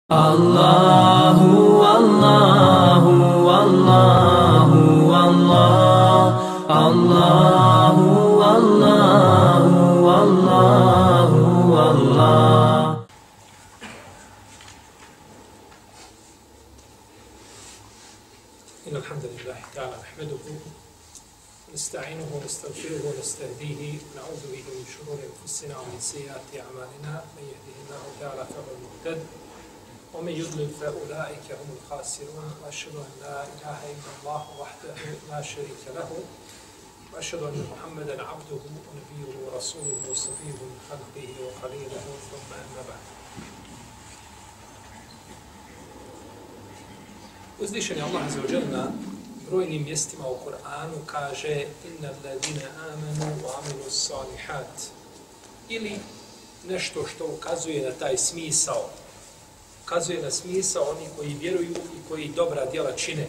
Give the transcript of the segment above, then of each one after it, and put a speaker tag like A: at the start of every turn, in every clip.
A: Allahu, Allahu, Allahu, Allah, Allahu, Allahu, Allahu, Allah.
B: إن الحمد لله تعالى نحمده ونستعينه ونستغفره ونستهديه ونعوذ به من شرور أنفسنا ومن سيئات أعمالنا من يهده الله تعالى فهو المهتد ومن يضلل فأولئك هم الخاسرون وأشهد أن لا إله إلا الله وحده لا شريك له وأشهد أن محمدا عبده ونبيه ورسوله وصفيه من خلقه وخليله ثم أما بعد. Uzvišen je Allah azza wa jalla na brojnim mjestima u Kur'anu kaže inna alladhina amanu wa amilu salihat, ili nešto što ukazuje na taj smisao, ukazuje na smisao oni koji vjeruju i koji dobra djela čine.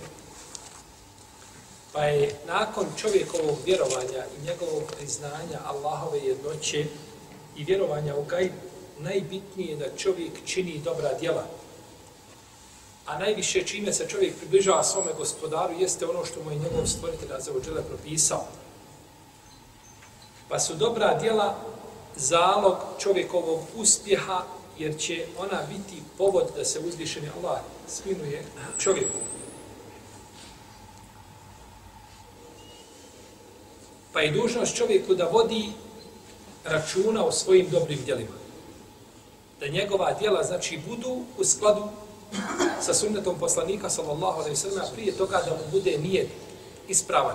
B: Pa je nakon čovjekovog vjerovanja i njegovog priznanja Allahove jednoće i vjerovanja u gajb najbitnije da čovjek čini dobra djela. A najviše čime se čovjek približava svome gospodaru jeste ono što mu je njegov stvoritelj azza wa jalla propisao. Pa su dobra djela zalog čovjekovog uspjeha, jer će ona biti povod da se uzvišeni Allah smiluje čovjeku. Pa je dužnost čovjeku da vodi računa o svojim dobrim djelima. Da njegova djela znači budu u skladu sa sunnetom poslanika sallallahu alejhi ve sellem, a prije toga da mu bude nijet ispravan.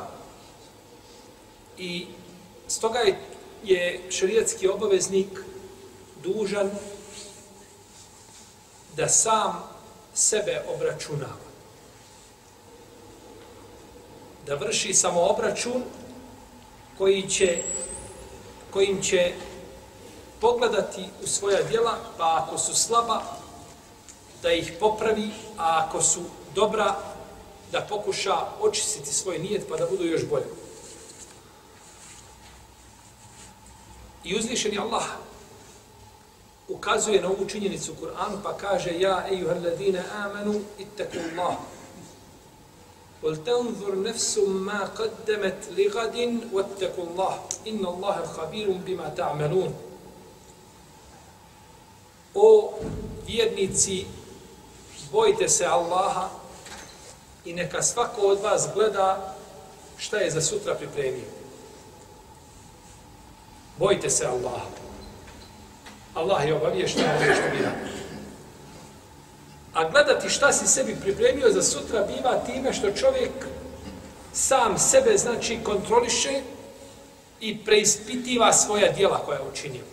B: I stoga je šerijatski obaveznik dužan da sam sebe obračunava. Da vrši samoobračun kojim će pogledati u svoja djela, pa ako su slaba, da ih popravi, a ako su dobra, da pokuša očistiti svoj nijet pa da budu još bolje. I uzvišeni Allah ukazuje na ovu činjenicu u Kur'anu pa kaže ja ejuhalladine amanu ittakullah wal tanzur nafsum ma qaddamat li gadin wattakullah inna Allaha khabirun bima ta'malun. O vjernici, bojte se Allaha i neka svako od vas gleda šta je za sutra pripremio. Bojte se Allaha. Allah je obavješten ono što vi radite. A gledati šta si sebi pripremio za sutra biva time što čovjek sam sebe znači kontroliše i preispitiva svoja djela koja je učinio.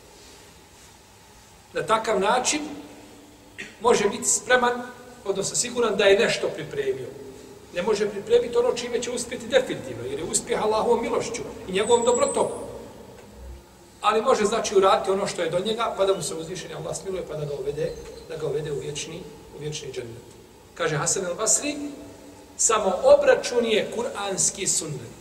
B: Na takav način može biti spreman, odnosno siguran da je nešto pripremio. Ne može pripremiti ono čime će uspjeti definitivno, jer je uspjeh Allahovom milošću i njegovom dobrotom. Ali može znači uraditi ono što je do njega, pa da mu se uzvišeni Allah smiluje, pa da ga uvede u vječni džennet. Kaže Hasan al-Basri, samo obračun je kuranski sunnet.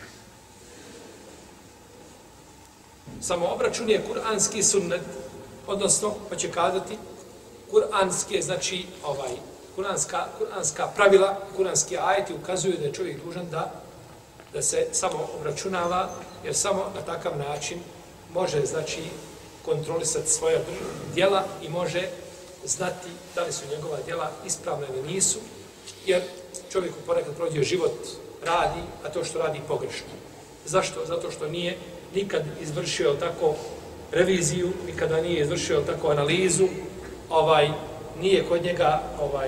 B: Samo obračun je kuranski sunnet, odnosno, pa će kazati, kuranske, znači, kuranska pravila, kuranski ajeti ukazuju da je čovjek dužan da se samo obračunava, jer samo na takav način može, znači, kontrolisati svoja djela i može znati da li su njegova djela ispravna ili nisu, jer čovjeku ponekad prođe život, radi, a to što radi pogrešno. Zašto? Zato što nije nikad izvršio tako reviziju, nikada nije izvršio tako analizu, nije kod njega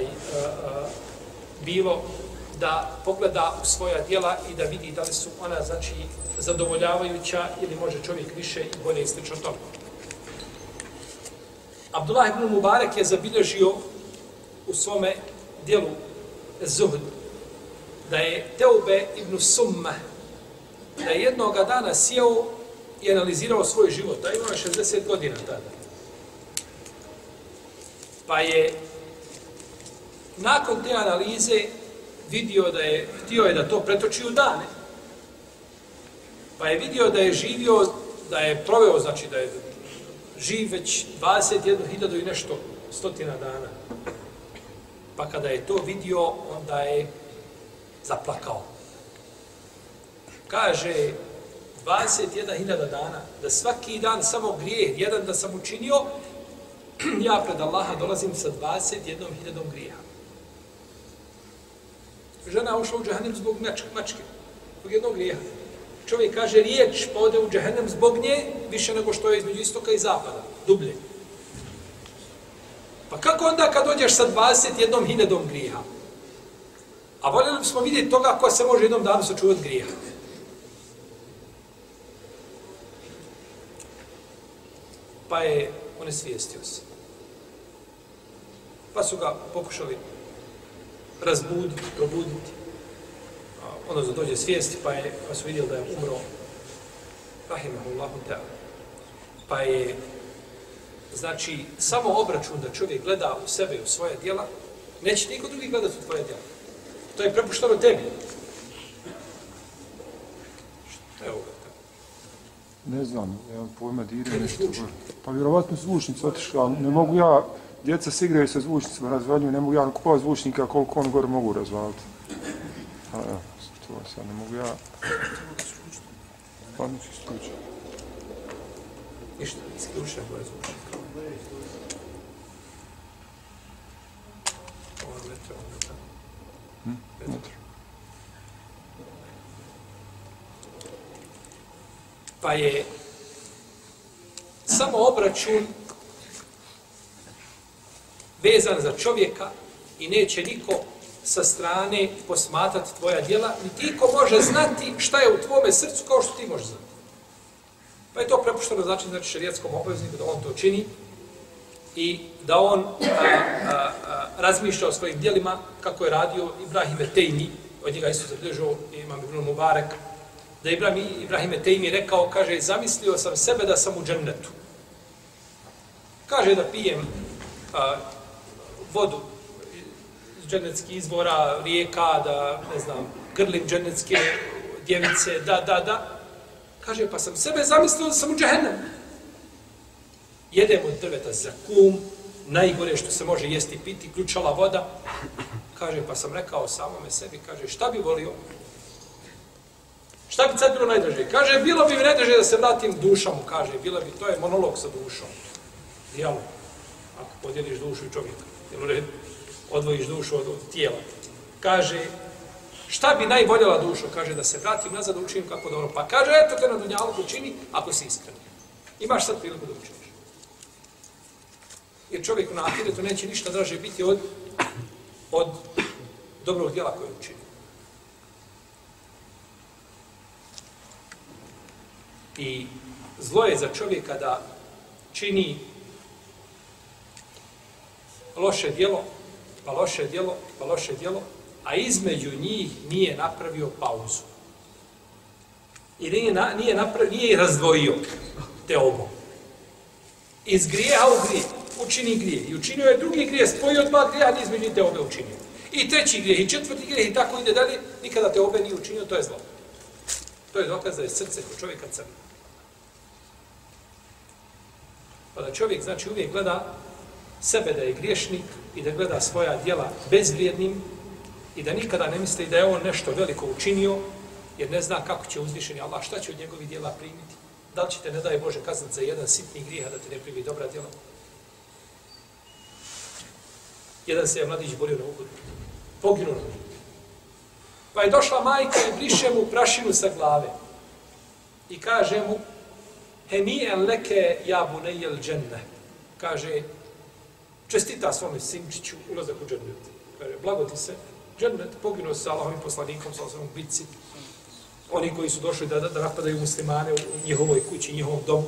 B: bilo da pogleda u svoja djela i da vidi da li su ona znači zadovoljavajuća ili može čovjek više i bolje ističe od toga. Abdullah ibn Mubarak je zabilježio u svome djelu Zuhd da je Teube ibn Summa da je jednoga dana sjeo i analizirao svoj život, a imao je 60 godina tada. Pa je nakon te analize htio je da to pretoči u dane. Pa je vidio da je živio, da je proveo, znači da je živ već 21.000 i nešto stotina dana. Pa kada je to vidio, onda je zaplakao. Kaže, 21.000 dana, da svaki dan samo grijeh, jedan da sam učinio, ja pred Allaha dolazim sa 21.000 grijeha. Žena ušla u džehennem zbog mačke, zbog jednog grijeha. Čovjek kaže riječ, pa ode u džehennem zbog nje, više nego što je između istoka i zapada, dublje. Pa kako onda kad dođeš sa 21.000 grijeha? A voljeli bismo vidjeti toga ko se može jednom danu sačuvati grijeha. Pa je onesvijestio se. Pa su ga pokušali razbuditi, probuditi. Onda da dođe svijesti, pa su vidjeli da je umro. Rahimahullahu ta'ala. Pa je, znači, samo obračun da čovjek gleda u sebe i u svoje djela, neće niko drugi gledati u tvoje djela. To je prepušteno tebi. Evo ga.
C: Ne znam, ja pojma dire nešto. Pa vjerovatno zvučnicu otišla, ne mogu ja, djeca se igraju sa zvučnicima, razvaljuju, ne mogu ja kupovati zvučnika koliko on gore mogu razvaliti. A evo, to sad ne mogu ja. Pa neću isključiti.
B: Ništa, isključite gore zvučnika. Ovo ne treba, ne treba.
C: Ne treba.
B: Pa je samo obračun vezan za čovjeka i neće niko sa strane posmatrati tvoja djela, niti niko može znati šta je u tvome srcu kao što ti možeš znati. Pa je to prepušteno znači šerijetskom obavezniku da on to čini i da on razmišlja o svojim djelima kako je radio Ibrahim Etejmi, od njega isto zabilježio imam Ibn Mubarek, da Ibrahim Etejmi rekao, kaže, zamislio sam sebe da sam u džennetu. Kaže da pijem vodu iz džennetskih izvora, rijeka, da, ne znam, grlim džennetske djevice, da. Kaže, pa sam sebe zamislio da sam u džehennemu. Jedem od drveta zakum, najgore što se može jesti, piti, ključala voda. Kaže, pa sam rekao samome sebi, kaže, šta bi volio? Šta bi sad bilo najdraže? Kaže, bilo bi mi najdraže da se vratim dušom, kaže, bilo bi, to je monolog sa dušom. Dijalog. Ako podijeliš dušu i čovjeka, odvojiš dušu od tijela. Kaže, šta bi najvoljela dušo? Kaže, da se vratim nazad, da učinim kako dobro. Pa kaže, eto te na dunjaluku čini, ako si iskren. Imaš sad priliku da učiniš. Jer čovjeku na ahiretu neće ništa draže biti od dobrog djela koje učini. I zlo je za čovjeka da čini loše djelo, pa loše djelo, pa loše djelo, a između njih nije napravio pauzu. I nije razdvojio te obo. Iz grijeha u grijeh učini grijeh. I učinio je drugi grijeh, spojio dva grijeha, nije između te obe učinio. I treći grijeh, i četvrti grijeh, i tako ide dalje, nikada te obe nije učinio, to je zlo. To je dokaz da je srce kod čovjeka crno. Pa da čovjek, znači, uvijek gleda sebe da je griješnik i da gleda svoja djela bezvrijednim i da nikada ne misli da je on nešto veliko učinio, jer ne zna kako će uzvišeni Allah, šta će od njegovih djela primiti. Da li će te, ne daj Bože, kaznati za jedan sitni grijeh, da ti ne primi dobra djela? Jedan se je mladić borio na Uhudu. Poginuo na Uhudu. Pa je došla majka i briše mu prašinu sa glave. I kaže mu, heni'en leke ja bunejel dženne. Kaže, čestita svome sinčiću ulazak u džennet. Kaže, blago ti se, džennet, poginuo se sa Allahovim poslanikom, sa osnovom bitci. Oni koji su došli da napadaju muslimane u njihovoj kući, njihovom domu.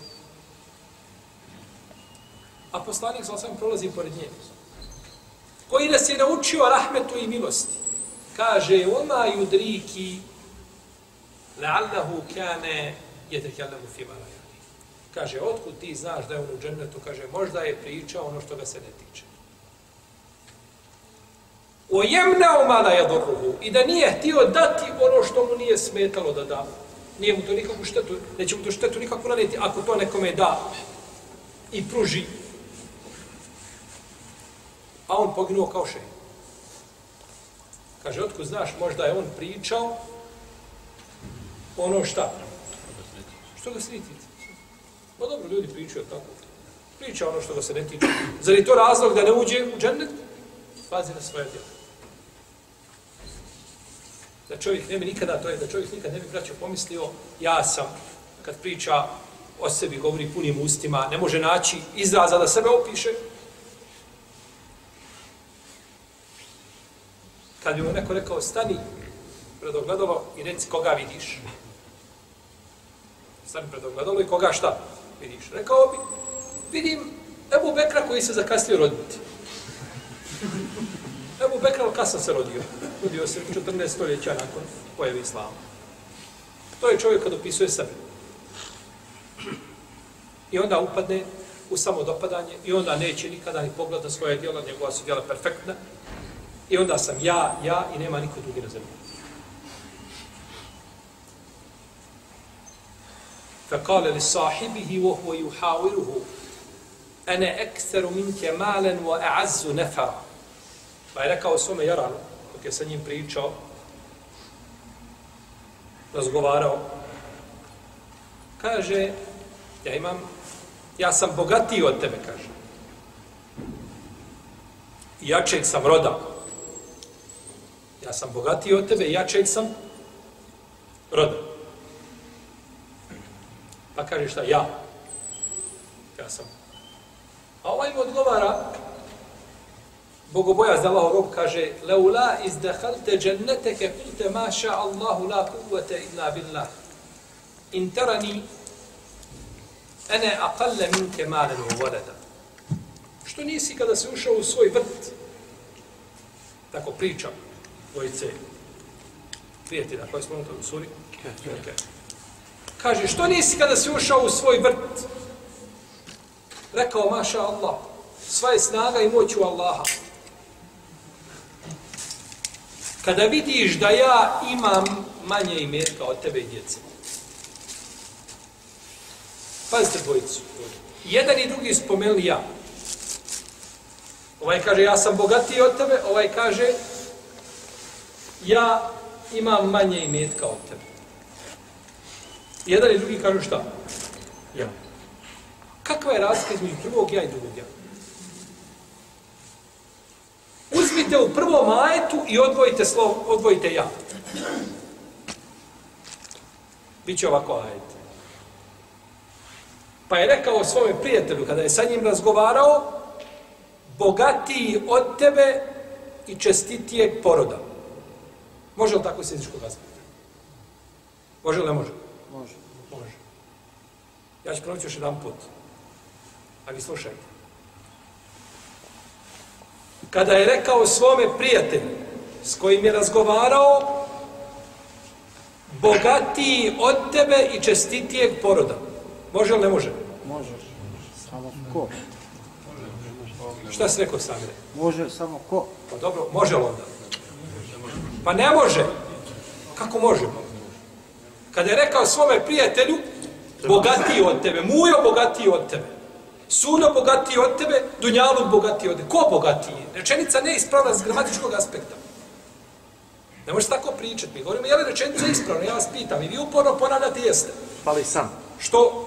B: A poslanik sa osnovom prolazi pored nje. Koji nas je naučio rahmetu i milosti. Kaže, oma yudriki la'allahu kane yatakallamu fi ma la ya'ni. Kaže, otkud ti znaš da je on u džennetu? Kaže, možda je pričao ono što ga se ne tiče. O yemna'u ma la yadurruhu. I da nije htio dati ono što mu nije smetalo da da. Nije mu to nikakvu štetu, neće mu to štetu nikakvu naneti ako to nekome da i pruži. a on poginuo kao šehid. Kaže, otkud znaš, možda je on pričao ono šta? Što ga se ne tiče? Pa dobro, ljudi pričaju tako. Priča ono što ga se ne tiče. Zar je to razlog da ne uđe u džennet? Pazi na svoje djelo. Da čovjek ne bi nikada, to je da čovjek nikad ne bi, braćo, pomislio, ja sam, kad priča o sebi, govori punim ustima, ne može naći izraza da sebe opiše. Kad bi mu neko rekao, stani pred ogledalo i reci koga vidiš. Stani pred ogledalo i koga šta vidiš. Rekao bi, vidim Ebu Bekra koji se zakasnio roditi. Ebu Bekra kasno se rodio. Rodio se 14 stoljeća nakon pojave islama. To je čovjek kad opisuje sebe. I onda upadne u samodopadanje i onda neće nikada ni pogleda svoje djela, njegova su djela perfektna. I onda sam ja i nema niko drugi na zemlji. فَقَالَ لِصَاحِبِهِ وَهُوَ يُحَاوِرُهُ أَنَا أَكْثَرُ مِنْكَ مَالًا وَأَعَزُّ نَفَرًا. Pa je rekao svome jaranu, dok je sa njim pričao, razgovarao, kaže, ja sam bogatiji od tebe, kaže. I jačeg sam roda. Ja sam bogatiji od tebe i jačeg sam roda. Pa kaže šta? Ja sam. A ovaj mu odgovara, bogobojaz da Allahov rob kaže, leula izdahalte dženneteke kulte maša Allahu la kuvvete illa billah. In tarani ene aqalle minke malen u voleda. Što nisi kada si ušao u svoj vrt? Tako pričam. Dvojice prijatelja koji smo u suri. Kaže, što nisi kada si ušao u svoj vrt? Rekao, maša Allah, sva je snaga i moć u Allaha. Kada vidiš da ja imam manje imetka od tebe i djece. Pazite dvojicu. Jedan i drugi spomenuli ja. Ovaj kaže, ja sam bogatiji od tebe, ovaj kaže, ja imam manje imetka od tebe. Jedan i drugi kažu šta? Ja. Kakva je razlika između prvog ja i drugog ja? Uzmite u prvom ajetu i odvojite ja. Biće ovako ajet. Pa je rekao svome prijatelju, kada je sa njim razgovarao, bogatiji od tebe i čestitijeg poroda. Može li tako sjezičkog aspekta? Može li ne može?
D: Može.
B: Može. Ja ću ponoviti još jedan put. A vi slušajte. Kada je rekao svome prijatelju s kojim je razgovarao, bogatiji od tebe i čestitijeg poroda. Može li ne može?
D: Može. Samo ko?
B: Šta si rekao sami?
D: Može samo ko?
B: Pa dobro, može li onda? Pa ne može. Kako može? Kada je rekao svome prijatelju, bogatiji od tebe, Mujo bogatiji od tebe, Suno bogatiji od tebe, Dunjaluk bogatiji od tebe. Ko bogatiji? Rečenica ne ispravna s gramatičkog aspekta. Ne možete tako pričati. Mi govorimo, je li rečenica ispravna? Ja vas pitam. I vi uporno ponavljate jeste.
E: Pali sam.
B: Što?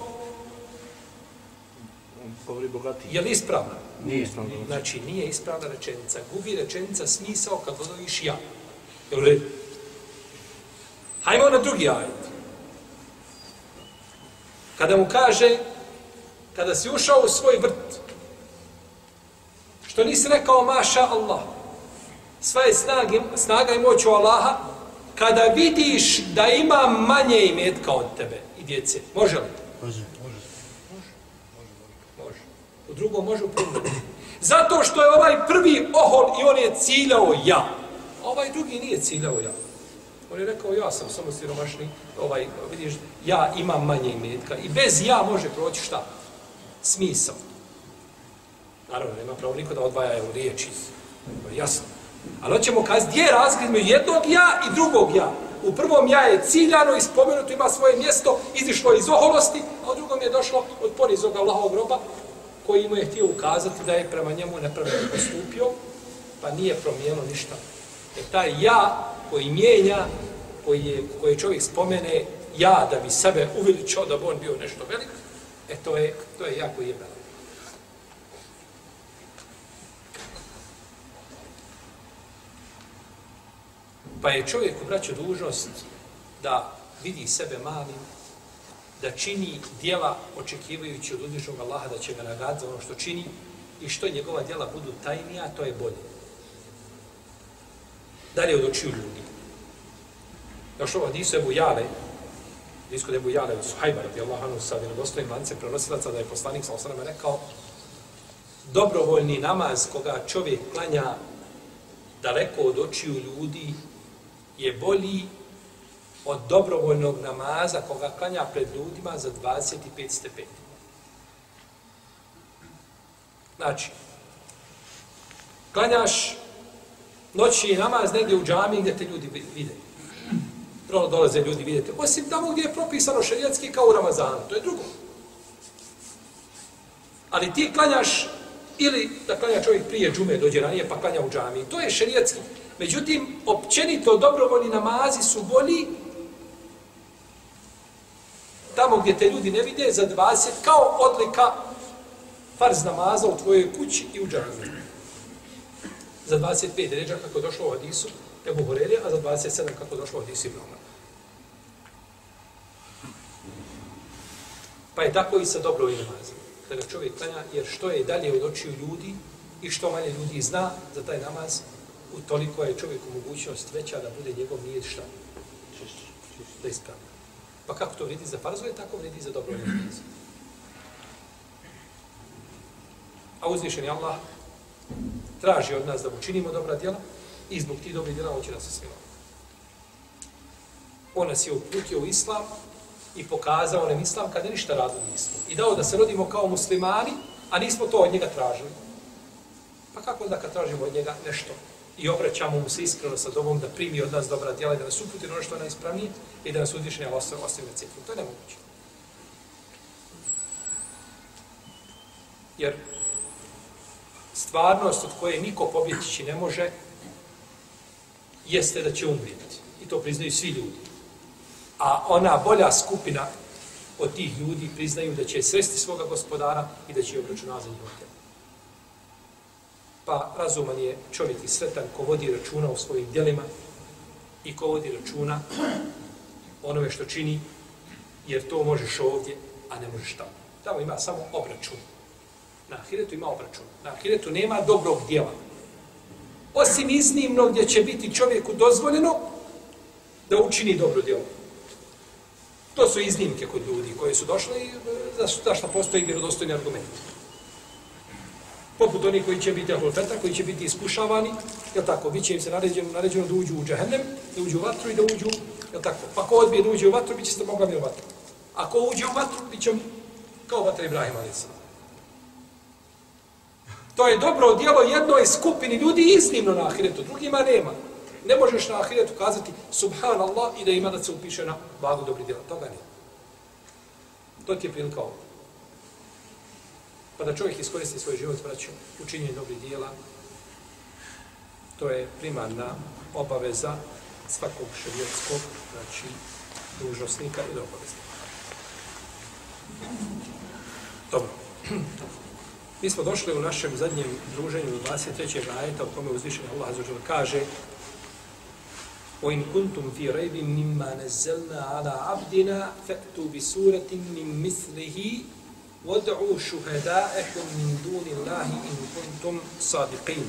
E: On govori bogatiji.
B: Je li ispravna?
E: Nije ispravna.
B: Znači, nije ispravna rečenica. Gubi rečenica smisao kad dodaviš ja. Je li redu? Hajmo na drugi ajet. Kada mu kaže, kada si ušao u svoj vrt, što nisi rekao maša Allah, sva je snaga i moć u Allaha, kada vidiš da ima manje imetka od tebe i djece. Može li?
E: Može.
B: Može. U drugom može, u prvom. Zato što je ovaj prvi ohol i on je ciljao ja. A ovaj drugi nije ciljao ja. On je rekao, ja sam samo siromašni, vidiš, ja imam manje imetka. I bez ja može proći šta? Smisao. Naravno, nema pravo niko da odvaja u riječi. Jasno. Ali hoćemo kazati, gdje je razlika između jednog ja i drugog ja? U prvom ja je ciljano i spomenuto, ima svoje mjesto, izišlo iz oholosti, a u drugom je došlo od ponizog Allahovog roba koji mu je htio ukazati da je prema njemu nepravedno postupio, pa nije promijenilo ništa. Jer taj ja koji mijenja, koji čovjek spomene ja da bi sebe uveličao da bi on bio nešto velik, to je ja koji je velik. Pa je čovjeku, braćo, dužnost da vidi sebe malim, da čini djela očekivajući od uzvišnog Allaha da će ga nagraditi za ono što čini i što njegova djela budu tajnija, to je bolje. Dalje od očiju ljudi. Došlo u hadisu Ebu Jale, kod Ebu Jale od Suhajba, radijallahu anhu, sa vjerodostojnim lancem prenosilaca, da je poslanik sa osrame rekao, dobrovoljni namaz koga čovjek klanja daleko od očiju ljudi je bolji od dobrovoljnog namaza koga klanja pred ljudima za 25 stepeni. Znači, klanjaš noćni namaz negdje u džamiji gdje te ljudi vide. Prvo dolaze ljudi vidjeti. Osim tamo gdje je propisano šerijatski kao u Ramazanu. To je drugo. Ali ti klanjaš ili da klanja čovjek prije džume, dođe ranije pa klanja u džamiji. To je šerijatski. Međutim, općenito dobrovoljni namazi su bolji tamo gdje te ljudi ne vide za 20, kao odlika farz namaza u tvojoj kući i u džamiji. Za 25 deređa kako je došlo u hadisu Ebu Hurere, a za 27 kako je došlo u hadisu Ibn Omar. Pa je tako i sa dobrovoljnim namazima. Da ga čovjek klanja, jer što je dalje od očiju ljudi i što manje ljudi zna za taj namaz, utoliko je čovjeku mogućnost veća da bude njegov nijet šta? Da ispravlja. Pa kako to vredi za farzove, tako vredi za dobrovoljne namaze. A uzvišeni Allah traži od nas da učinimo dobra djela i zbog tih dobrih djela hoće da se smiluje. On nas je uputio u islam i pokazao nam islam kada ništa radili nismo. I dao da se rodimo kao muslimani, a nismo to od njega tražili. Pa kako onda kad tražimo od njega nešto i obraćamo mu se iskreno sa dobom da primi od nas dobra djela i da nas uputi na ono što je najispravnije i da nas uzvišeni Allah ostavi na cijetu. To je nemoguće. Jer stvarnost od koje niko pobjeći ne može jeste da će umrijeti. I to priznaju svi ljudi. A ona bolja skupina od tih ljudi priznaju da će sresti svoga gospodara i da će obračunavati za njihov tijelo. Pa razuman je čovjek i sretan ko vodi računa u svojim djelima i ko vodi računa onome što čini, jer to možeš ovdje, a ne možeš tamo. Tamo ima samo obračun. Na ahiretu ima obračun. Na ahiretu nema dobrog djela. Osim iznimno gdje će biti čovjeku dozvoljeno da učini dobro djelo. To su iznimke kod ljudi koji su došli i za što postoji vjerodostojni argument. Poput onih koji će biti ahlulfeta, koji će biti iskušavani, jel tako, bit će im se naređeno da uđu u džehennem, da uđu u vatru i da uđu, jel tako. Pa ko odbije da uđe u vatru, bit će se mogla u vatru. A ko uđe u vatru, bit će kao vatra Ibrahima, ali sam. To je dobro djelo jednoj skupini ljudi iznimno na ahiretu, drugima nema. Ne možeš na ahiretu kazati subhanallah i da ima da se upiše na vagu dobri djela. Toga nema. To ti je prilika ovo. Pa da čovjek iskoristi svoj život, braćo, učinjenje dobrih djela, to je primarna obaveza svakog šerijetskog, znači, dužnosnika ili obaveznika. Dobro. Mi smo došli u našem zadnjem druženju 23. ajeta, u kome uzvišeni Allah azza wa dželle kaže: وَإِنْ كُنْتُمْ فِي رَيْبٍ مِّمَّا نَزَّلْنَا عَلَى عَبْدِنَا فَأْتُوا بِسُورَةٍ مِّن مِّثْلِهِ وَادْعُوا شُهَدَاءَكُم مِّن دُونِ اللَّهِ إِن كُنتُمْ صَادِقِينَ.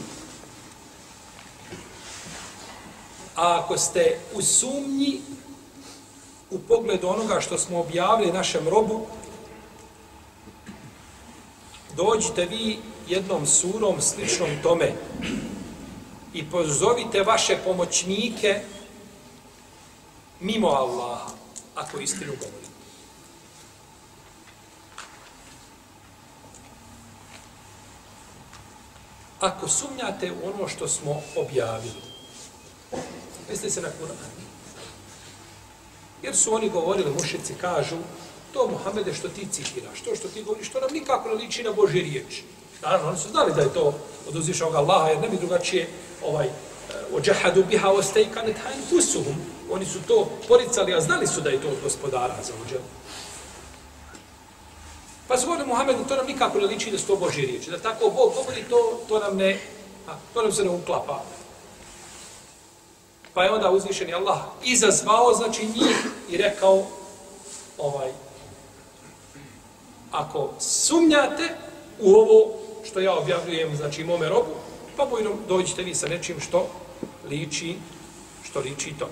B: A ako ste u sumnji u pogledu onoga što smo objavili našem robu, dođite vi jednom surom sličnom tome i pozovite vaše pomoćnike mimo Allaha, ako istinu govori. Ako sumnjate u ono što smo objavili, mislite se na Kur'an. Jer su oni govorili, mušici kažu, to Muhammede što ti citiraš, to što ti govoriš, to nam nikako ne liči na Božje riječi. Naravno, oni su znali da je to od uzvišenog Allaha, jer ne bi drugačije ođahadu biha ostejkanet hajnfusuhum. Oni su to poricali, a znali su da je to od gospodara za ođelu. Pa su govorili Muhammedu, to nam nikako ne liči da su to Božje riječi. Da tako Bog govori, to nam se ne uklapa. Pa je onda uzvišeni Allah izazvao, znači njih i rekao, ako sumnjate u ovo što ja objavljujem, znači mome robu, pa bojnom dođite vi sa nečim što liči tome.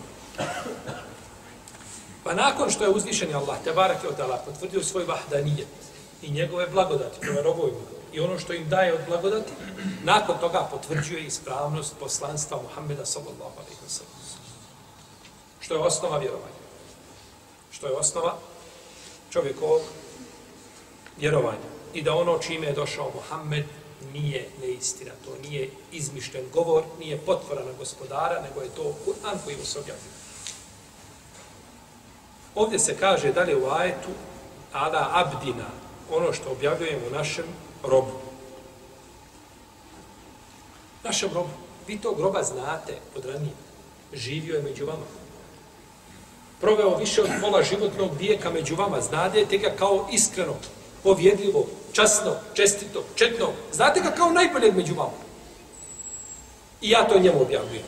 B: Pa nakon što je uzvišeni Allah, tebareke ve taala, potvrdio svoj vahdanijet i njegove blagodati prema robovima i ono što im daje od blagodati, nakon toga potvrđuje ispravnost poslanstva Muhammeda sallallahu alejhi ve sellem. Što je osnova vjerovanja. Što je osnova čovjekovog vjerovanja. I da ono čime je došao Muhammed nije neistina. To nije izmišljen govor, nije potvora na gospodara, nego je to Kur'an koji mu se objavio. Ovdje se kaže dalje u ajetu ala abdina, ono što objavljujemo našem robu. Našem robu. Vi tog roba znate od ranije. Živio je među vama. Proveo više od pola životnog vijeka među vama. Znate ga kao iskreno, povjedljivo, časno, čestito, četno. Znate ga kao najboljeg među vama. I ja to njemu objavljujem.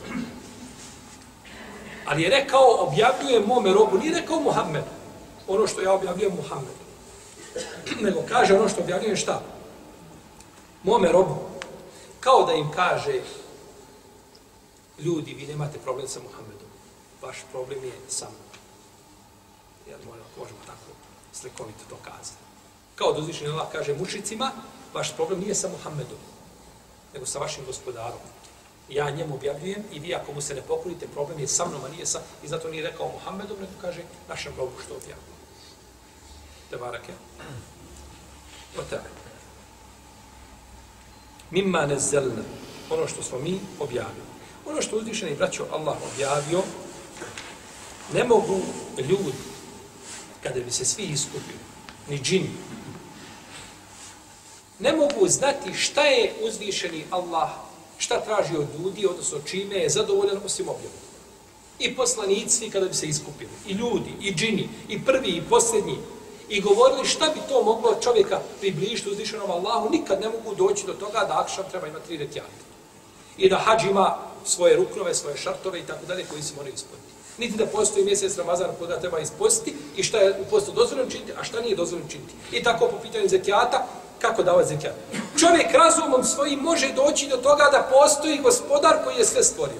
B: Ali je rekao, objavljujem mome robu, nije rekao Muhammed. Ono što ja objavljujem Muhammed. Nego kaže ono što objavljujem šta? Mome robu. Kao da im kaže, ljudi, vi nemate problem sa Muhammedom. Vaš problem je sa mnom. Jer možemo tako slikovito to kazati. Kao da uzvišeni Allah kaže mušicima, vaš problem nije sa Muhammedom, nego sa vašim gospodarom. Ja njemu objavljujem i vi ako mu se ne pokorite, problem je sa mnom, a nije sa... I zato nije rekao Muhammedom, nego kaže našem robu što objavljuje. Tebarake. Otabe. Mimma nezzelna. Ono što smo mi objavili. Ono što uzvišeni braćo Allah objavio, ne mogu ljudi, kada bi se svi iskupili, ni džini, ne mogu znati šta je uzvišeni Allah, šta traži od ljudi, odnosno čime je zadovoljan osim objavom. I poslanici kada bi se iskupili, i ljudi, i džini, i prvi, i posljednji, i govorili šta bi to moglo čovjeka približiti uzvišenom Allahu, nikad ne mogu doći do toga da akšam treba imati 3 rekiata. I da hadž ima svoje ruknove, svoje šartove i tako dalje koji se moraju ispuniti. Niti da postoji mjesec Ramazana koga treba ispostiti i šta je u postu dozvoljeno činiti, a šta nije dozvoljeno činiti. I tako po pitanju zekijata, kako davati zekijat. Čovjek razumom svojim može doći do toga da postoji gospodar koji je sve stvorio.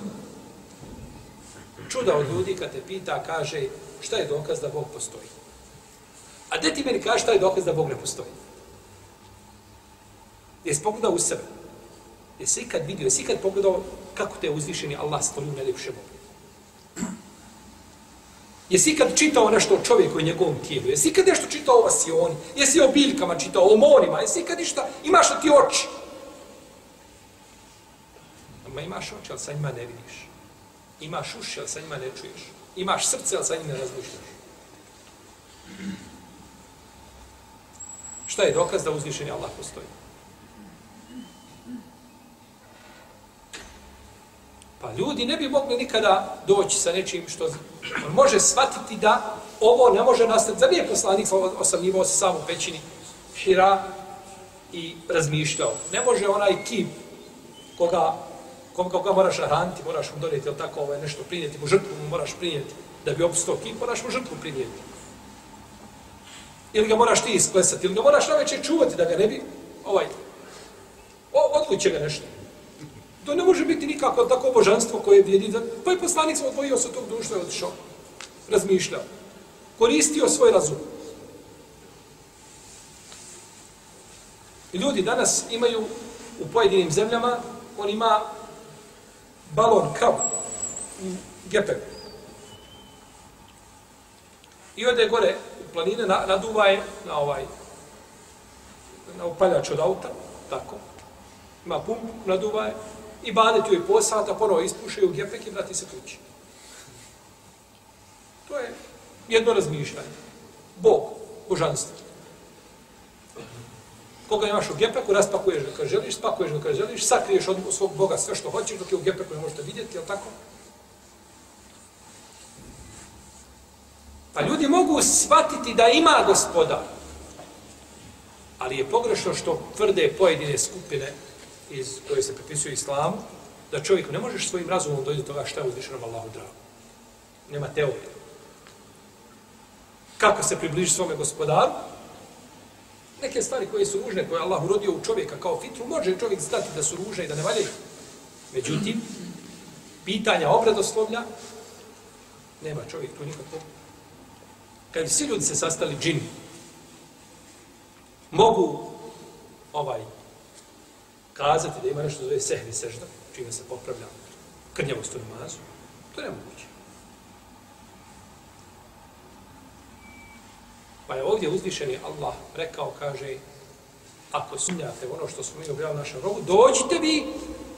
B: Čuda od ljudi kad te pita, kaže šta je dokaz da Bog postoji. A gdje ti meni kaže šta je dokaz da Bog ne postoji? Jesi pogledao u sebe? Jesi ikad vidio, jesi ikad pogledao kako te je uzvišeni Allah stvorio u najljepšem obliku? Jesi ikad čitao nešto o čovjeku i njegovom tijelu? Jesi ikad nešto čitao o vasioni? Jesi o biljkama čitao, o morima? Jesi ikad ništa? Imaš li ti oči? Ama imaš oči, ali sa njima ne vidiš. Imaš uši, ali sa njima ne čuješ. Imaš srce, ali sa njima ne razmišljaš. Šta je dokaz da uzvišeni Allah postoji? Pa ljudi ne bi mogli nikada doći sa nečim što on može shvatiti da ovo ne može nastati. Zar nije poslanik osamljivao se sam u pećini Hira i razmišljao? Ne može onaj kip koga moraš nahraniti, moraš mu donijeti, ili tako, nešto prinijeti, mu žrtvu mu moraš prinijeti. Da bi opstao kip, moraš mu žrtvu prinijeti. Ili ga moraš ti isklesati, ili ga moraš navečer čuvati da ga ne bi, otkuće ga nešto. To ne može biti nikako tako božanstvo koje vrijedi. Pa je poslanik sam odvojio se od tog društva i otišao. Razmišljao. Koristio svoj razum. I ljudi danas imaju u pojedinim zemljama, on ima balon kao gepek. I ode gore u planine, naduva je na upaljač od auta, tako. Ima pumpu, naduva je. I badeti joj po sata, ponovo ispušaju gepek i vrati se kući. To je jedno razmišljanje. Bog. božanstvo. Koga imaš u gepeku, raspakuješ ga kad želiš, spakuješ ga kad želiš, sakriješ od svog Boga sve što hoćeš, dok je u gepeku ne možete vidjeti, jel tako? Pa ljudi mogu shvatiti da ima Gospodar, ali je pogrešno što tvrde pojedine skupine iz koje se pripisuju islamu, da čovjek ne možeš svojim razumom doći do toga šta je uzvišenom Allahu drago. Nema teorije. Kako se približi svome Gospodaru? Neke stvari koje su ružne, koje je Allah urodio u čovjeka kao fitru, može čovjek znati da su ružne i da ne valjaju. Međutim, pitanja obredoslovlja, nema čovjek tu nikako. Kad svi ljudi se sastali džini, mogu kazati da ima nešto zove sehvi sežda, čime se popravlja krnjavost u namazu, to je nemoguće. Pa je ovdje uzvišeni Allah rekao, kaže, ako sumnjate ono što smo mi objavili u našem rogu, dođite vi.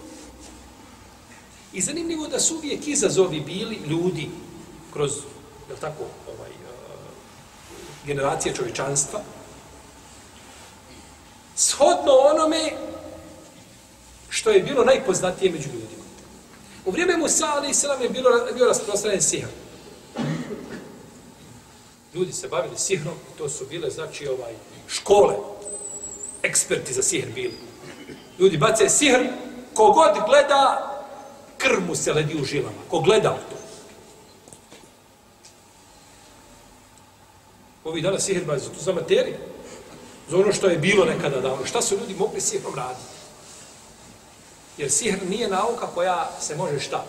B: I zanimljivo da su uvijek izazovi bili ljudi kroz, jel tako, generacije čovječanstva, shodno onome što je bilo najpoznatije među ljudima. U vrijeme Musa, ali selam, je bio rasprostranjen sihr. Ljudi se bavili sihrom, to su bile, znači, škole, eksperti za sihr bili. Ljudi bace sihr, kogod gleda, krv mu se ledi u žilama. Ko gleda u to. Ovi danas sihr bazi za materiju, za ono što je bilo nekada davno. Šta su ljudi mogli sihrom raditi? Jer sihr nije nauka koja se može šta?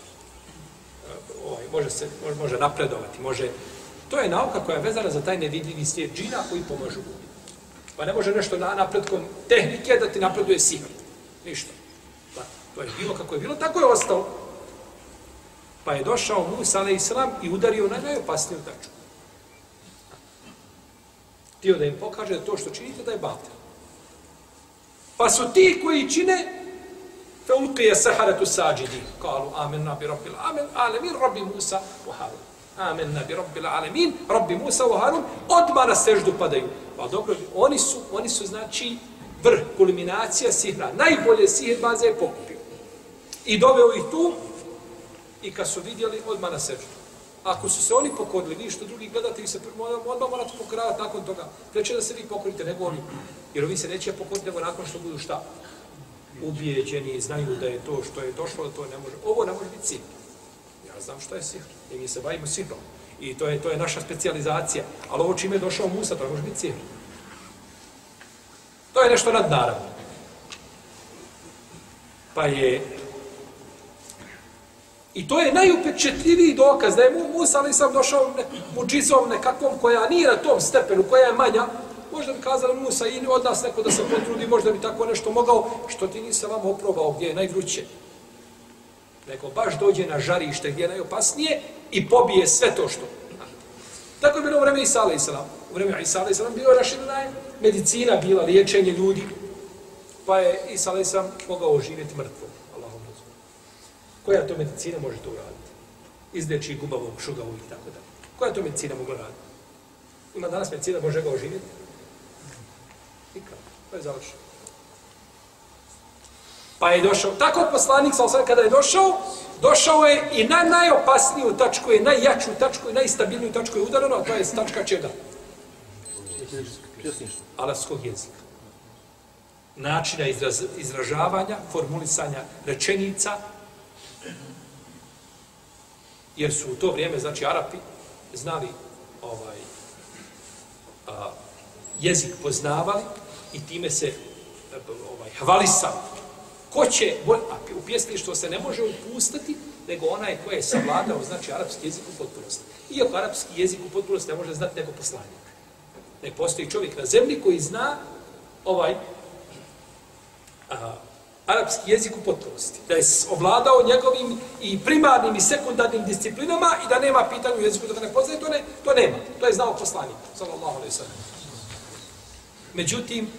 B: Može napredovati, može... To je nauka koja je vezana za taj nevidljivi svijet džina koji pomažu ljudi. Pa ne može nešto napredkom tehnike da ti napreduje sihr. Ništa. Da, to je bilo kako je bilo, tako je ostalo. Pa je došao Musa alejselam i udario na najopasniju tačku. Htio da im pokaže da to što činite da je batil. Pa su ti koji čine فَأُلْقِيَ سَحَرَةُ سَاجِدِينَ قَالُوا آمَنَّا بِرَبِّ الْعَالَمِينَ رَبِّ مُوسَى وَهَارُونَ آمَنَّا بِرَبِّ الْعَالَمِينَ رَبِّ مُوسَى وَهَارُونَ Odmah na seždu padaju. Pa dobro, oni su znači vrh, kulminacija sihra. Najbolje sihrbaze je pokupio. I doveo ih tu i kad su vidjeli, odmah na seždu. Ako su se oni pokorili, vi što drugi gledate, vi se odmah morate pokoravati nakon toga. Preče da se vi pokorite, nego oni. Jer ovi se neće pokoriti, nego nakon što budu šta? Ubijeđeni, znaju da je to što je došlo, da to ne može. Ovo ne može biti sihr. Ja znam što je sihr. I mi se bavimo sihrom. I to je naša specijalizacija. Ali ovo čime je došao Musa, to ne može biti sihr. To je nešto nadnaravno. Pa je... I to je najupečetljiviji dokaz da je Musa ali sam došao muđizom nekakvom koja nije na tom stepenu, koja je manja. Možda bi kazali Musa i od nas neko da se potrudi, možda bi tako nešto mogao, što ti nisi vam oprobao gdje je najvruće. Nego baš dođe na žarište gdje je najopasnije i pobije sve to što. Tako je bilo u vreme Isa alejselam. U vreme Isa alejselam bilo raširena medicina, bila liječenje ljudi, pa je Isa alejselam mogao oživjeti mrtvo. Koja to medicina može to uraditi? Izdeći gubavog, šugavog i tako dalje. Koja to medicina mogla raditi? Ima danas medicina, može ga oživjeti? Nikad. To je završeno. Pa je došao, tako poslanik, kada je došao je i na najopasniju tačku, je najjaču tačku i najstabilniju tačku je udarano, a to je tačka čega? Arapskog jezika. Načina izražavanja, formulisanja rečenica, jer su u to vrijeme, znači, Arapi znali jezik poznavali i time se hvalisali. Ko će, u pjesništvo se ne može upustati, nego onaj ko je savladao, znači, arapski jezik u potpunosti. Iako arapski jezik u potpunosti ne može znati nego poslanik. Ne postoji čovjek na zemlji koji zna arapski jezik u potpunosti. Da je ovladao njegovim i primarnim i sekundarnim disciplinama i da nema pitanja u jeziku da ga ne poznaje, to nema. To je znao poslanik, sallallahu alejhi ve sellem. Međutim,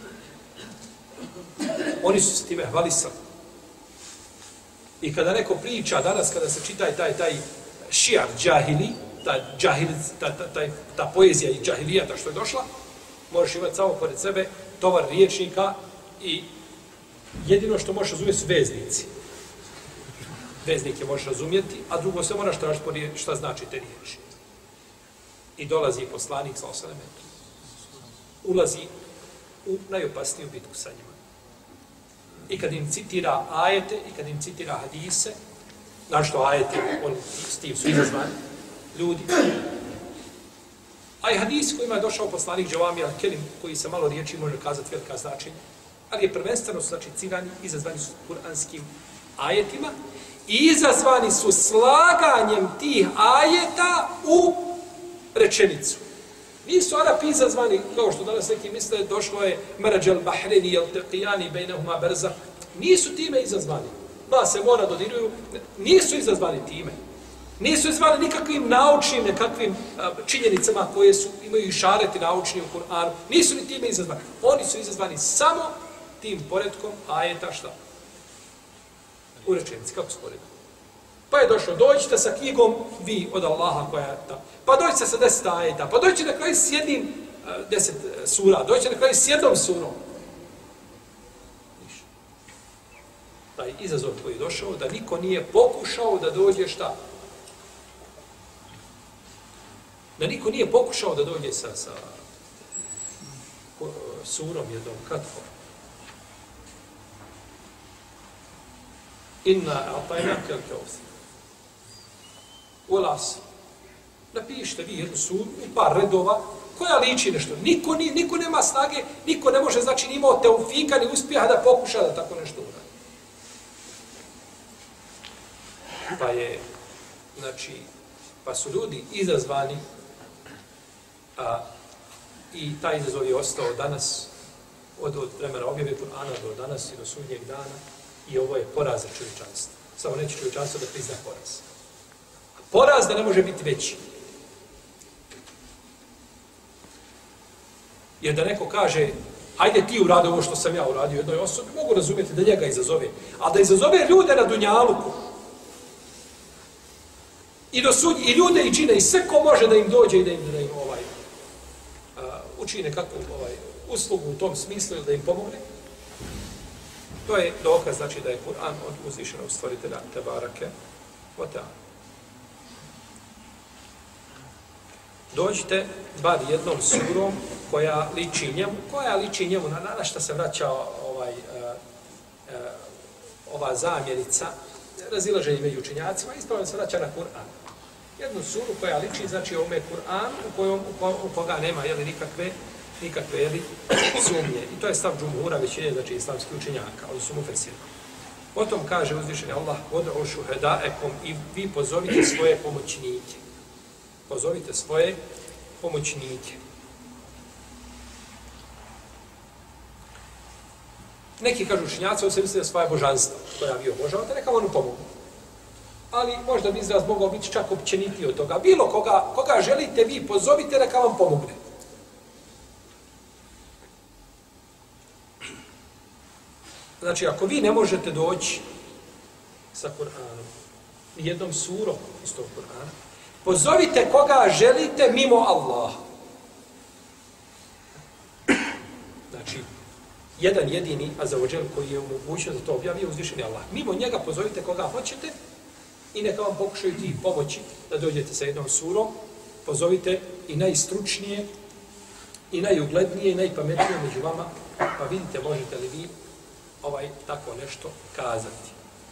B: oni su se time hvalisali. I kada neko priča danas, kada se čita taj šiar džahili, ta poezija i džahilijata što je došla, možeš imati samo pored sebe tovar riječnika i jedino što možeš razumjeti su veznici. Veznike možeš razumjeti, a drugo se moraš tražiti šta znači te riječi. I dolazi poslanik sa osalemetom. Ulazi u najopasniju bitku sa njima. I kad im citira ajete, i kad im citira hadise, našto ajete, oni s tim su izazvani, ljudi. A i hadis kojima je došao poslanik Džavami al-Kelim, koji se malo riječi može kazati velika značenja, ali je prvenstveno znači cigani, izazvani su kuranskim ajetima i izazvani su slaganjem tih ajeta u rečenicu. Nisu Arapi izazvani, kao što danas neki misle, došlo je marađel bahreni jel teqijani bejnehuma berzak. Nisu time izazvani. Dva se mora dodiruju, nisu izazvani time. Nisu izazvani nikakvim naučnim, nekakvim činjenicama koje imaju išareti naučni u Kur'anu. Nisu ni time izazvani. Oni su izazvani samo tim poredkom ajeta šta? U rečenici, kako se poredkom? Pa je došlo, dođite sa knjigom vi od Allaha koja je ta. Pa dođite sa 10 ajeta, pa dođite na kraju s jednim 10 sura, dođite na kraju s jednom surom. Ništa. Taj izazov koji je došao, da niko nije pokušao da dođe šta? Da niko nije pokušao da dođe sa surom jednom kratkom. Inna a'tajnaka al-kawthar. Ulas. Napišite vi jednu suru, par redova, koja liči nešto. Niko nema snage, niko ne može, znači, ni imao teufika, ni uspjeha da pokuša da tako nešto uradi. Pa su ljudi izazvani, i taj izazov je ostao danas, od vremena objave Kur'ana do danas i do sudnjeg dana, i ovo je poraz za čovječanstvo. Samo neće čovječanstvo da prizna poraz. Poraz da ne može biti veći. Jer da neko kaže, ajde ti uradi ovo što sam ja uradio jednoj osobi, mogu razumjeti da njega izazove. A da izazove ljude na dunjaluku. I ljude i čine, i sve ko može da im dođe i da im učine kakvu uslugu u tom smislu ili da im pomogne. To je dokaz, znači, da je Kur'an od uzvišenog stvoritelja Tebarake o Teala. Dođite bar jednom surom koja liči njemu, na što se vraća ova zamjenica, razilaženje među učenjacima, ispravno se vraća na Kur'an. Jednu suru koja liči, znači, ovome Kur'an, u koga nema nikakve sumnje. I to je stav džumhura, većine, znači, islamskih učenjaka, ali su mufesiri. Potom kaže uzvišeni Allah, od'u šuhedaekom, i vi pozovite svoje pomoćnike. Pozovite svoje pomoćnike. Neki kažu učenjaci, ovo se misli da svoje božanstvo, koja vi obožavate, neka onu pomogu. Ali možda bi izraz mogao biti čak općenitiji od toga. Bilo koga želite, vi pozovite, neka vam pomogne. Znači, ako vi ne možete doći sa Kur'anom, jednom surom iz tog Kur'ana, pozovite koga želite mimo Allaha. Znači, jedan jedini azzawajal koji je omogućio da to objavio, uzvišeni Allah. Mimo njega pozovite koga hoćete i neka vam pokušaju ti pomoći da dođete sa jednom surom. Pozovite i najstručnije, i najuglednije, i najpametnije među vama, pa vidite možete li vi tako nešto kazati.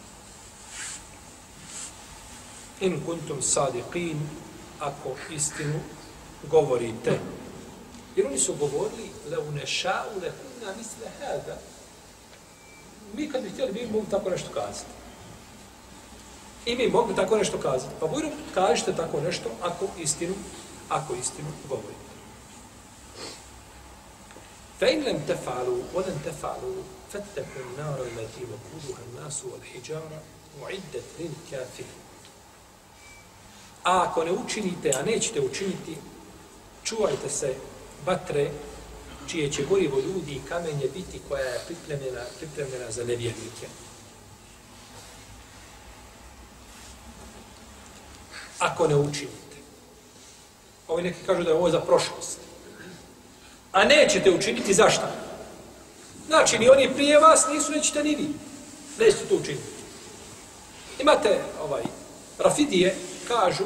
B: In kuntum sadiqin, ako istinu govorite. Jer oni su govorili, leu neša'u lekunna misle hada. Mi kad bi htjeli, mi mogu tako nešto kazati. I mi mogu tako nešto kazati. Pa bujno, kažete tako nešto ako istinu govorite. فإن لم تفعلوا ولن تفعلوا فاتقوا النار التي وقودها الناس والحجارة أعدت للكافرين. A ako ne učinite, a nećete učiniti, čuvajte se vatre čije će gorivo ljudi i kamenje biti koja je pripremljena za nevjernike. Ako ne učinite. Ovi neki kažu da je ovo za prošlost. A nećete učiniti zašto? Znači, ni oni prije vas nisu, nećete ni vi. Nećete to učiniti. Imate, Rafidije kažu,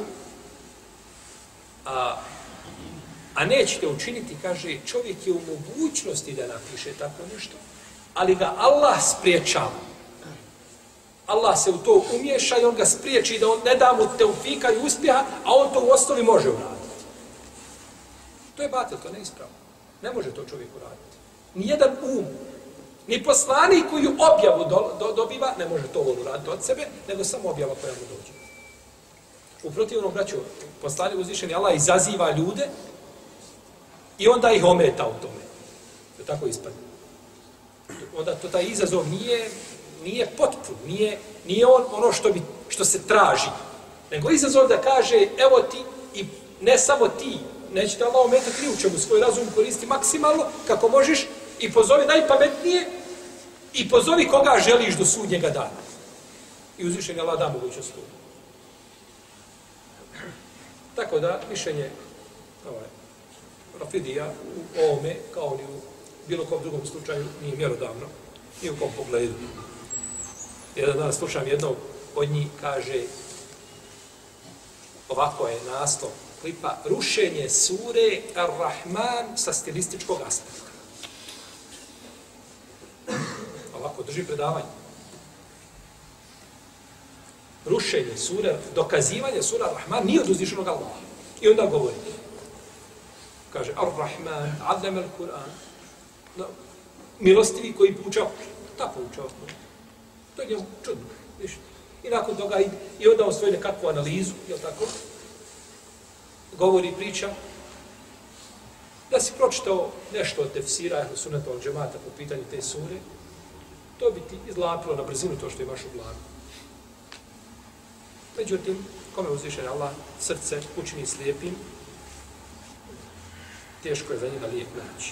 B: a nećete učiniti, kaže, čovjek je u mogućnosti da napiše tako nešto, ali ga Allah spriječava. Allah se u to umješa i on ga spriječi da on ne da mu teufika i uspjeha, a on to u osnovi može uraditi. To je batil, to ne ispravno. Ne može to čovjek uraditi. Nijedan ni poslanik koju objavu dobiva, ne može to uraditi od sebe, nego samo objava koja mu dođe. U protivnom, braću, poslanik uzvišeni Allah izaziva ljude i onda ih ometa u tome. To tako ispadne. Onda to taj izazov nije potpun, nije on ono što se traži, nego izazov da kaže, evo ti, i ne samo ti, nećete Allah ometati ni u čemu, svoj razum koristi maksimalno, kako možeš, i pozovi najpametnije, i pozovi koga želiš do sudnjega dana. I uzvišenje Allah da mogućnost tu. Tako da, mišljenje Rafidija u ovome, kao ni u bilo kom drugom slučaju, nije mjerodavno, ni u kom pogledu. Jedan dan slušam jednog od njih, kaže, ovako je naslov klipa, rušenje sure Ar-Rahman sa stilističkog aspekta. Ovako, drži predavanje. Rušenje sure, dokazivanje sura Ar-Rahman nije od uzvišenog Allaha. I onda govori, kaže, Ar-Rahman, Adlem el-Kur'an, milostivi koji poučava, ta poučava. To je njemu čudno. I nakon toga i onda on svoju nekakvu analizu, jel tako? Govori, priča, da si pročitao nešto od tefsira Ehlu Sunneta wal Džemata po pitanju te sure, to bi ti izlapilo na brzinu to što imaš u glavi. Međutim, kome uzvišen Allah srce učini slijepim, teško je za njega lijek naći.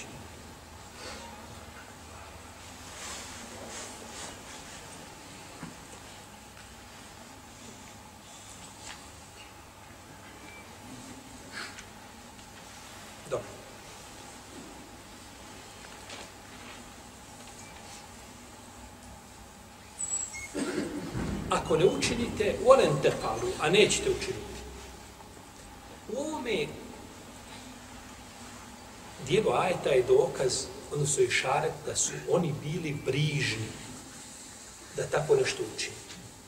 B: Dobro. Ako ne učinite, volen tefalu, a nećete učiniti. U ovome dijelu ajeta je dokaz, odnosno je šaret, da su oni bili brižni da tako nešto učini.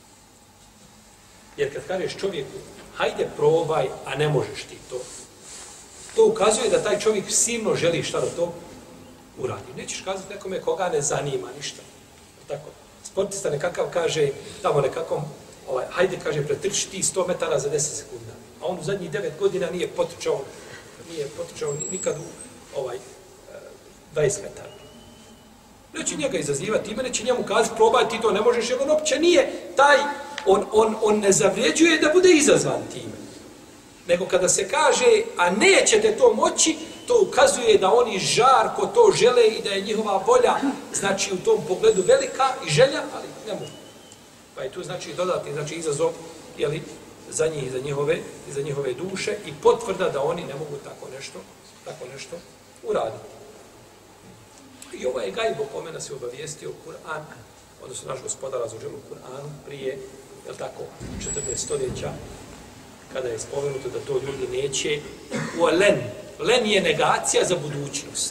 B: Jer kad kažeš čovjeku, hajde probaj, a ne možeš ti to ukazuje da taj čovjek silno želi šta da to uradi. Nećeš kazati nekome koga ne zanima ništa. Tako. Sportista nekakav kaže, tamo nekakvom, hajde kaže, pretrči ti 100 metara za 10 sekunda. A on u zadnjih 9 godina nije potrčao nikad u 20 metara. Neće njega izazivati, ime neće njemu kazati, probaj ti to, ne možeš, jer on opće nije taj, on ne zavređuje da bude izazvan time. Nego kada se kaže, a nećete to moći, to ukazuje da oni žarko to žele i da je njihova volja, znači u tom pogledu velika i želja, ali ne mogu. Pa je tu znači dodatni izazov, jeli, za njih i za njihove duše i potvrda da oni ne mogu tako nešto uraditi. I ovo je gajb o kome nas je obavijestio Kur'an, odnosno naš gospodar azuđel u Kur'anu prije, jel tako, 14 stoljeća, kada je spomenuto da to ljudi neće. Len je negacija za budućnost.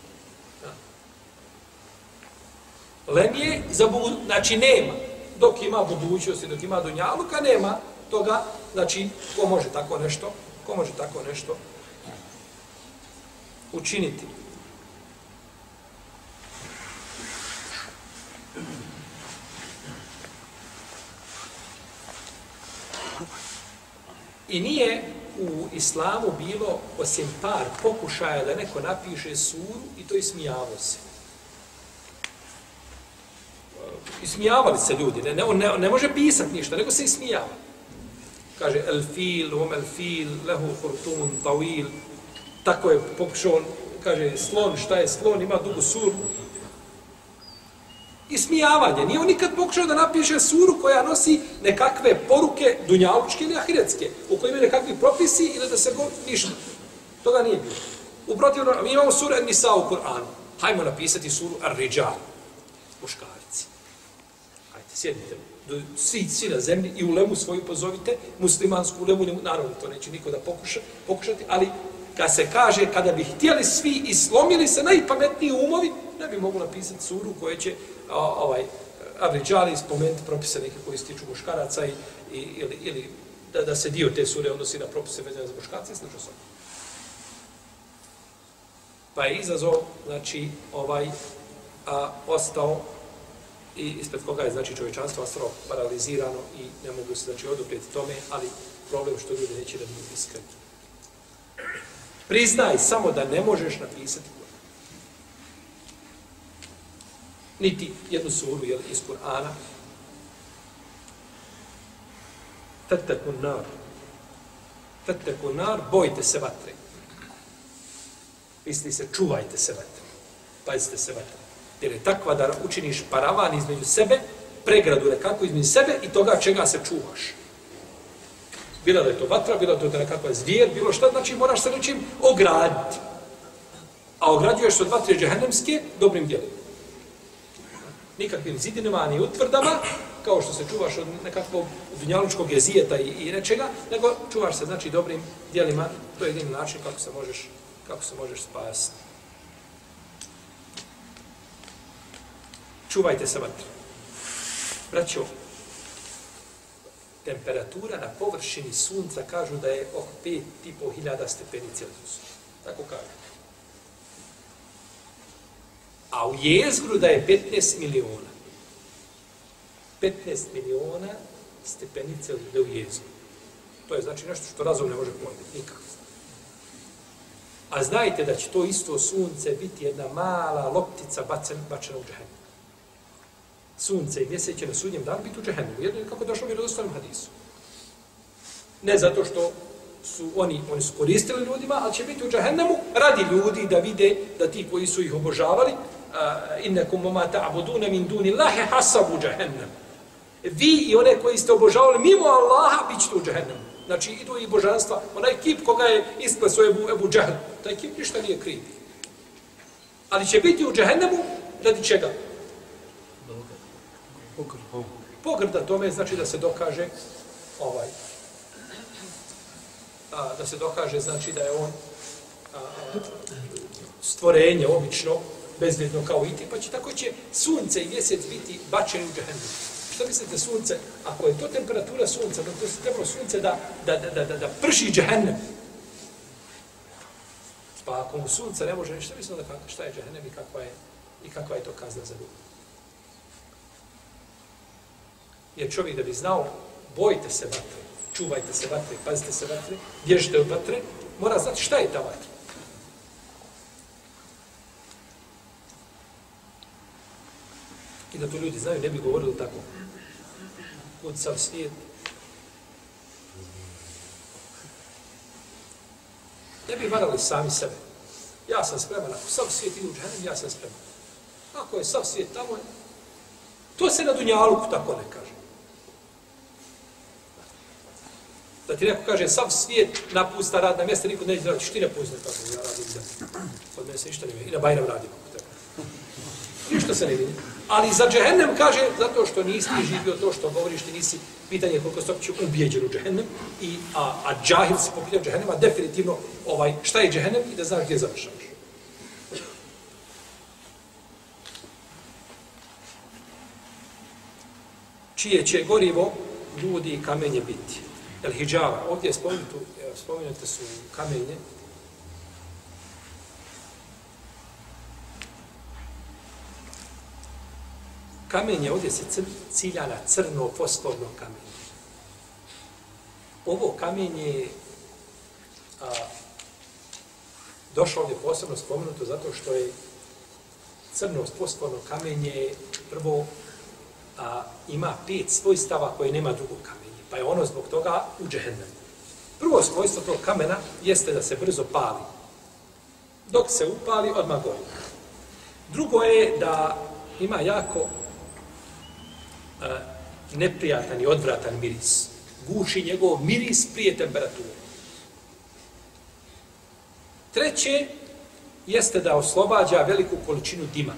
B: Len je znači nema. Dok ima budućnost i dok ima dunjaluka, nema toga, znači, ko može tako nešto učiniti. I nije u islamu bilo, osim par pokušaja da neko napiše suru i to ismijavalo se. Ismijavali se ljudi, ne može pisati ništa, nego se ismijava. Kaže, el fil, lehu hurtun, tawil, tako je pokušao, kaže, slon, šta je slon, ima dugu suru. Ismijavanje. Nije on nikad pokušao da napiše suru koja nosi nekakve poruke dunjalučke ili ahiretske, u kojima je nekakvi propisi ili da se ništa. Toga nije bilo. Uprotivno, mi imamo suru An-Nisa u Kur'anu. Hajmo napisati suru Ar-Rijal. Muškarci. Hajde, sjedite. Svi na zemlji i ulemu svoju pozovite, muslimansku ulemu, naravno to neće niko da pokušati, ali kad se kaže, kada bi htjeli svi i slomili se najpametniji umovi, ne bi mogu napisati suru koja će Ar-Rijal spomenuti propise neke koji se tiču muškaraca ili da se dio te sure odnosi na propise vezane za muškarce i slično sam. Pa je izazov, znači, ostao i ispred koga je, znači, čovječanstvo ostalo paralizirano i ne mogu se, znači, oduprijeti tome, ali problem što ljudi neće da budu iskreni. Priznaj samo da ne možeš napisati Kur'an. Niti jednu suru, iz Kur'ana. Fattakun nar, bojte se vatre. Misli se, čuvajte se vatre. Pazite se vatre. Jer je takva da učiniš paravan između sebe, pregradu nekako između sebe i toga čega se čuvaš. Bilo da je to vatra, bilo da je to nekakva zvijer, bilo šta, znači moraš se nečim ograditi. A ograđuješ se od vatre džehennemske dobrim djelima. Nikakvim zidinama, ni utvrdama, kao što se čuvaš od nekakvog dunjalučkog jezijeta i nečega, nego čuvaš se, znači, dobrim djelima. To je jedini način kako se možeš spasiti. Čuvajte se vatre. Braćo, temperatura na površini sunca kažu da je oko 5.500 stepeni Celzijusa. Tako kažu. A u jezgru da je 15 miliona. 15 miliona stepeni Celzijusa u jezgru. To je znači nešto što razum ne može pojmiti. Nikako. A znajte da će to isto sunce biti jedna mala loptica bačena u džehennem. Sunce i mjesec će na sudnjem danu biti u džehennemu. Jedno je kako došlo u vjerodostojnom hadisu. Ne zato što su oni su koristili ljudima, ali će biti u džehennemu radi ljudi da vide da ti koji su ih obožavali innakum ma ta'buduna min dunillahi hasabu džehennem. Vi i one koji ste obožavali mimo Allaha bit ćete u džehennemu. Znači idu i božanstva. Onaj kip koga je isplesao Ebu Džehl, taj kip ništa nije kriv. Ali će biti u džehennemu radi čega? Pogrda tome znači da se dokaže da se dokaže znači da je on stvorenje obično bezvredno kao i ti, pa će tako će sunce i mjesec biti bačeni u džehennem. Šta mislite sunce? Ako je to temperatura sunca, da to se trebalo sunce da prži džehennem. Pa ako mu sunce ne može ništa, mislimo da šta je džehennem i kakva je to kazna za ljudi. Jer čovjek da bi znao, bojte se vatre, čuvajte se vatre, pazite se vatre, bježite od vatre, mora znati šta je ta vatra. I da to ljudi znaju, ne bi govorili tako. Kud sav svijet. Ne bi varali sami sebe. Ja sam spreman, ako sav svijet ide u džehennem, ja sam spreman. Ako je sav svijet tamo, to se na dunjaluku tako ne kaže. Da ti neko kaže, sav svijet napusta radna mjesta, niko neće raditi, što ti ne pusti, tako ja radim zemlju. Od mene se ništa ne vidi. I na Bajram radim. Ništa se ne vidi. Ali za džehennem kaže, zato što nisi živio to što govoriš, ti nisi pitanje koliko se opće ubijeđen u džehennem, a džahil se po pitanju džehennema, definitivno šta je džehennem i da znaš gdje završavaš. Čije će gorivo ljudi i kamenje biti. El hijjava, ovdje je spomenute su kamenje. Kamenje, ovdje se cilja na crno fosforno kamenje. Ovo kamenje je došlo ovdje posebno spomenuto zato što je crno fosforno kamenje prvo ima 5 svojstava koje nema drugog kamenja. Pa je ono zbog toga u džehennemu. Prvo svojstvo tog kamena jeste da se brzo pali. Dok se upali, odmah gori. Drugo je da ima jako neprijatan i odvratan miris. Guši njegov miris prije temperature. Treće jeste da oslobađa veliku količinu dima.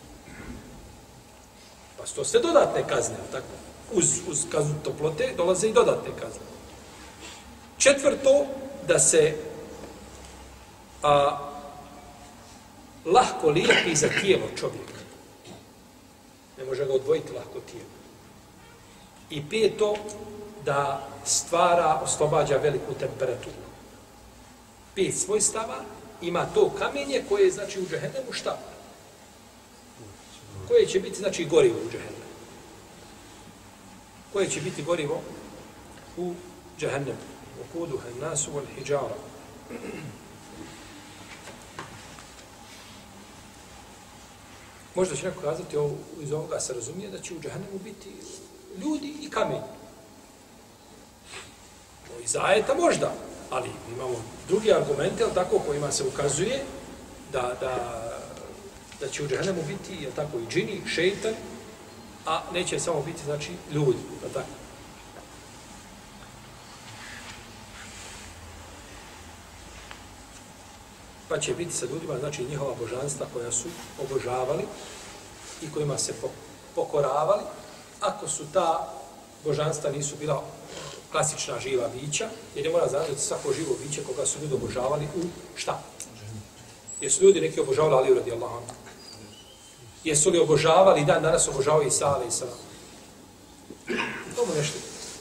B: Pa su to sve dodatne kazne, tako? Uz kaznu toplote dolaze i dodatne kazne. Četvrto, da se lahko lijepi za tijelo čovjeka. Ne može ga odvojiti lahko tijelo. I peto, da stvara, oslobađa veliku temperaturu. 5 svojstava ima to kamenje koje je, znači, u džehennemu šta? Koje će biti, znači, gorivo u džehennemu. Koje će biti gorivo u džehennemu. Okuduha nasu wal hijjara. Možda će neko kazati, iz ovoga se razumije da će u džehennemu biti ljudi i kamenje. Iz ajeta možda, ali imamo drugi argumente, ali tako, kojima se ukazuje da će u džehennemu biti, jel tako, i džini, šeitan, a neće samo biti, znači, ljudi, jel tako. Pa će biti sa ljudima, znači, njihova božanstva koja su obožavali i kojima se pokoravali, ako su ta božanstva nisu bila klasična živa bića, jer ne mora znači svako živo biće koga su ljudi obožavali u šta? Jesu ljudi neki obožavali Aliju radijallahu anhu? Jesu li obožavali, dan danas obožavaju Isa alejhi selam? To mu nešto.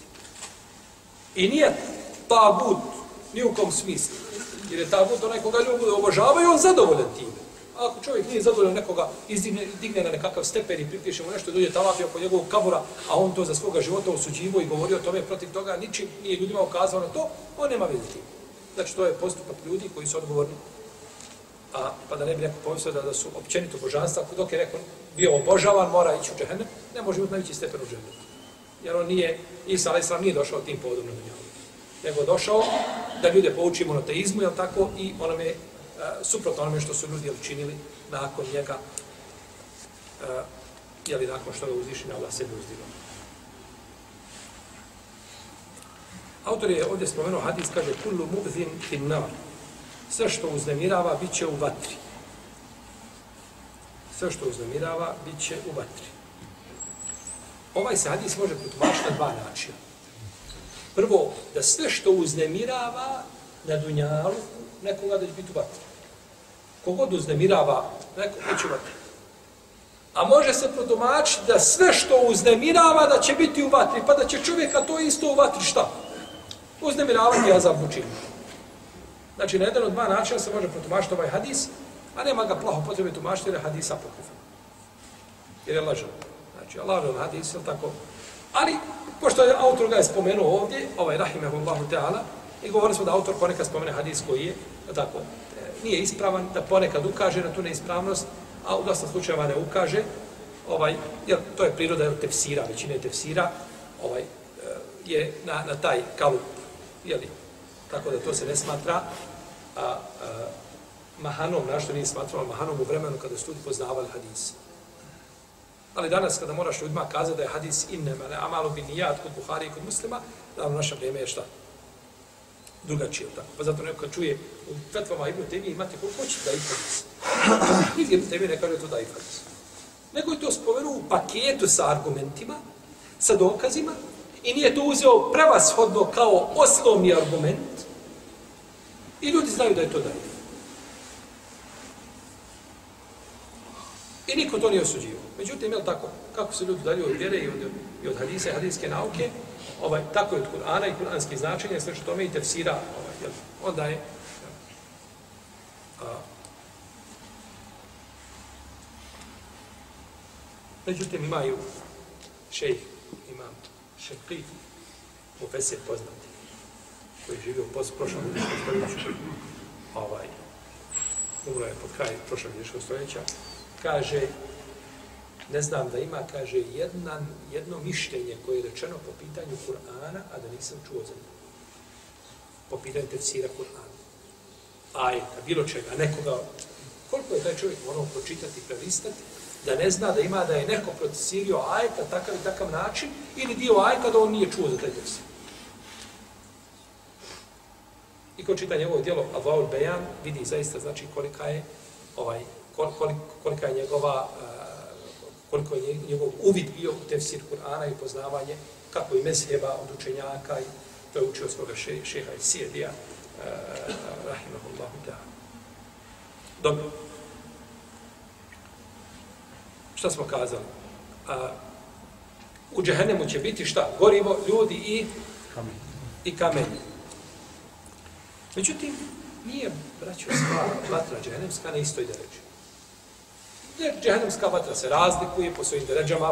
B: I nije tagut ni u kom smislu. Jer je tagut onaj koga ljudi obožavaju, on zadovoljan time. A ako čovjek nije zadovoljan nekoga, digne na nekakav stepen i pripiše mu nešto, dođe talapio oko njegovog kabura, a on to za svoga života osuđivo i govorio o tome protiv toga, ničim nije ljudima ukazao na to, on nema veze tim. Znači, to je postupak ljudi koji su odgovorni. Pa da ne bi neko pomislio da su općenito božanstva, dok je neko bio obožavan, mora ići u džehennem, ne može imati najveći stepen u džehennem. Jer on nije, Isa alejhi selam nije došao tim povodom na dunjalu. Nego je došao da ljude pouči monoteizmu, jel tako, i onome, suprotno onome što su ljudi učinili nakon njega, jeli nakon što ga uzvišeni Allah sebe uzdigao. Autor je ovdje spomenuo hadis, kaže kullu mu'zin fin nar. Sve što uznemirava, bit će u vatri. Sve što uznemirava, bit će u vatri. Ovaj se hadis može protumačiti na dva načina. Prvo, da sve što uznemirava na dunjalu, nekoga da će biti u vatri. Kogod uznemirava, neko neće u vatri. A može se protumačiti da sve što uznemirava da će biti u vatri, pa da će čovjeka to isto u vatri šta? Uznemiravati azab učiniti. Znači, na jedan od dva načina se može protumačiti ovaj hadis, a nema ga plaho potrebe tumačiti jer je hadis apokrifan. Jer je lažan. Znači, lažan hadis, je tako? Ali, pošto je autor ga je spomenuo ovdje, ovaj rahimehullahu ta'ala, i govorili smo da autor ponekad spomene hadis koji je, tako, nije ispravan, da ponekad ukaže na tu neispravnost, a u dosta slučajeva ne ukaže, jer to je priroda tefsira, većine tefsira, je na taj kalup, jeli, tako da to se ne smatra mahanom, našto nije smatralo mahanom u vremenu kada su ljudi poznavali hadis. Ali danas kada moraš ljudima kazati da je hadis innema ne amalu bin nijat kod Buhari i kod Muslima, da u naše vrijeme je šta? Drugačije, tako. Pa zato neko čuje u fetvama Ibn Temije imate koliko hoće da hadis. Nigdje Ibn Temije ne kaže to da hadis. Nego je to spomenuo u paketu sa argumentima, sa dokazima, i nije to uzeo prevashodno kao osnovni argument, i ljudi znaju da je to daif. I niko to nije osuđivao. Međutim, je li tako? Kako se ljudi dalje od vjere i od hadisa i hadijske nauke, tako je od Kur'ana i kur'anskih značenja, sve što tome i tefsira, onda je međutim, imaju šejh, imam Šeqi, mufesir poznati, koji je živio u prošlom ljudskog stoljeću, umro je pod kraj prošlog ljudskog stoljeća, kaže, ne znam da ima, kaže, jedno mišljenje koje je rečeno po pitanju Kur'ana, a da nisam čuo za njega. Po pitanju tefsira Kur'ana. Ajeta, bilo čega, nekoga, koliko je taj čovjek morao pročitati, prelistati, da ne zna da je neko protesirio ajeta takav i takav način, ili dio ajeta da on nije čuo za taj tefsir. I ko čita njegovo djelo Advaul Bejan, vidi zaista znači kolika je njegova koliko je njegov uvid bio u tefsir Kur'ana i poznavanje kako i mezheba od učenjaka i to je učio svoga šeha i Sijedija rahimahullahu ta'ala. Dobro. Šta smo kazali? U džehennemu će biti šta? Gorivo, ljudi i kamenje. Međutim, nije, braćo, vatra džehennemska na istoj deređi. Jer džehennemska vatra se razlikuje po svojim deređama,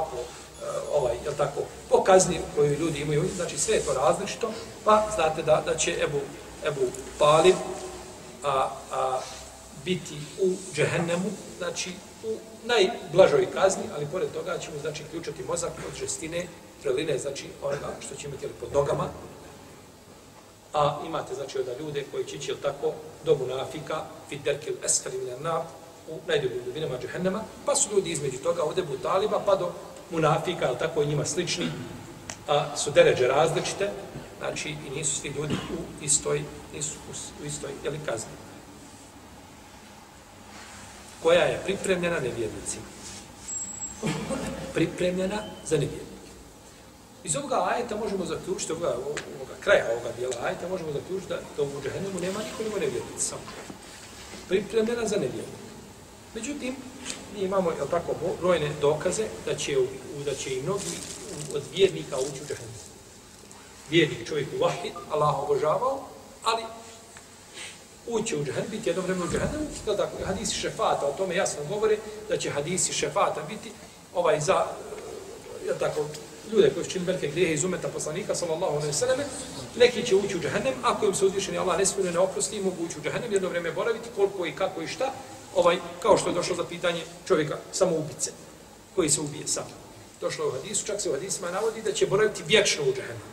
B: po kazni koju ljudi imaju, znači sve je to različito, pa znate da će Ebu Talib biti u džehennemu, znači u najblažoj kazni, ali pored toga ćemo znači ključati mozak od žestine, treline, znači onoga što će imati pod nogama. A imate znači onda ljude koji će ići tako do munafika, fidderkil esfali minan nar, u najdubljim dubinama džehennema, pa su ljudi između toga od Ebu Taliba pa do munafika, ali tako i njima slični, su deređe različite, znači i nisu svi ljudi u istoj kazni. Koja je pripremljena nevjernicima. Pripremljena za nevjernike. Iz ovoga ajeta možemo zaključiti, kraja ovoga dijela ajeta možemo zaključiti da u džehennemu nema niko nevjernici samo. Pripremljena za nevjernike. Međutim, mi imamo brojne dokaze da će i mnogi od vjernika ući u džehennem. Vjernik čovjek u vahid, Allah obožavao, ali ući u džehennem, biti jedno vreme u džehennemu, hadisi šefata, o tome jasno govore, da će hadisi šefata biti za ljude koji su činili velike grijehe iz umeta poslanika, sallallahu alejhi ve selleme, neki će ući u džehennem, ako im se uzvišeni Allah ne smiluje, ne oprosti, mogu ući u džehennem, jedno vreme boraviti, koliko i kako i šta, kao što je došlo za pitanje čovjeka samoubice, koji se ubije sam. Došlo u hadisu, čak se u hadisima navodi da će boraviti vječno u džehennemu.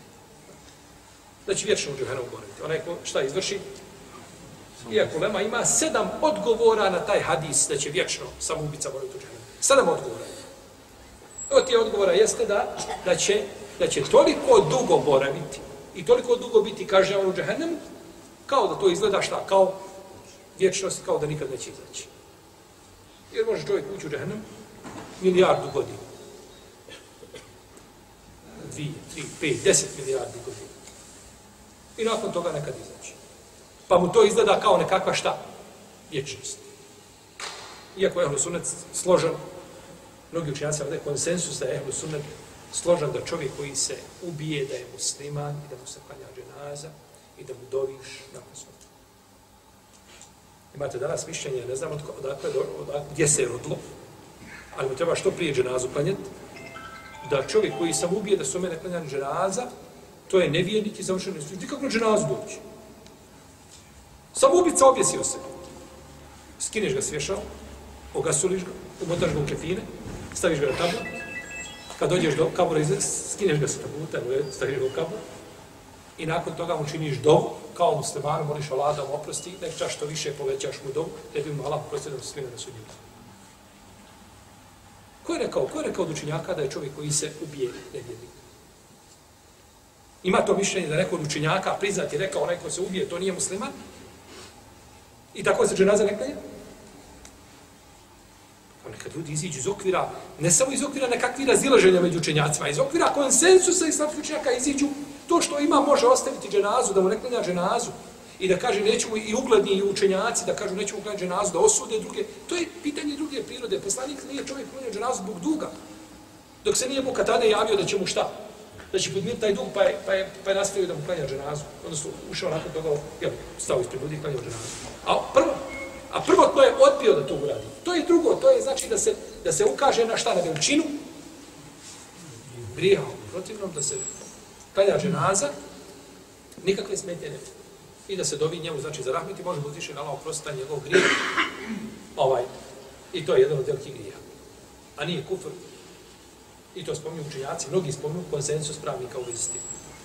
B: Da će vječno u džehennemu boraviti. Onaj ko šta izvrši, iako lema ima 7 odgovora na taj hadis da će vječno samoubica boraviti u džehennemu. 7 odgovora. Od tih odgovora jeste da će toliko dugo boraviti i toliko dugo biti kažnjavan u džehennemu, kao da to izgleda šta? Kao vječnost, kao da nikad neće izaći. Jer može čovjek ući u džehennem 1.000.000 godina. 2, 3, 5, 10 milijardi godina. I nakon toga nekad izaći. Pa mu to izgleda kao nekakva šta? Vječnost. Iako je Ehlu Sunnet složen, mnogi učenjaci ovdje konsensus da je Ehlu Sunnet složen da čovjek koji se ubije da je musliman i da mu se klanja dženaza i da mu doviš nakon smrti. Imate danas mišljenje, ne znam gdje se je rodilo, ali mu treba što prije dženazu klanjati, da čovjek koji sam ubije da su mene klanjani dženaza, to je nevjernik i završeno ne služi. Nikako na dženazu doći. Sam ubica objesio se. Skineš ga s vješala, ogasuliš ga, umotaš ga u kefine, staviš ga na tabut, kad dođeš do kabura, skineš ga sa tabuta, staviš ga u kabur, i nakon toga mu činiš dovu, kao muslimanu, moliš Allah da mu oprosti, nek čas što više povećaš mu dovu, da bi mu Allah oprostio da mu slime na sudnjem danu. Ko je rekao od učenjaka da je čovjek koji se ubije nevjernik? Ima to mišljenje da neko od učenjaka priznati rekao onaj ko se ubije, to nije musliman? I tako se dženaza ne klanja? Nekad ljudi iziđu iz okvira, ne samo iz okvira nekakvih razilaženja među učenjacima, iz okvira konsensusa islamskih učenjaka iziđu to što ima može ostaviti dženazu, da mu ne klanja dženazu i da kaže nećemo i ugledni i učenjaci da kažu nećemo klanjati dženazu, da osude druge. To je pitanje druge prirode. Poslanik nije čovjek klanjao dženazu zbog duga. Dok se nije Abu Katade javio da će mu šta? Da će podmiriti taj dug pa je nastavio da mu klanja dženazu. Odnosno ušao nakon toga, stao ispred ljudi i klanjao dženazu. A prvotno je odbio da to uradi. To je drugo, to je znači da se ukaže na šta, na veličinu grijeha. Protivnom da se klanja dženaza, nikakve smetnje ne. I da se dovi njemu, znači za rahmet i možemo uzvišen Allah oprostiti njegov grijeh. I to je jedan od velikih grijeha. A nije kufr. I to spominju učenjaci, mnogi spominju konsensus pravnika u vezi s tim.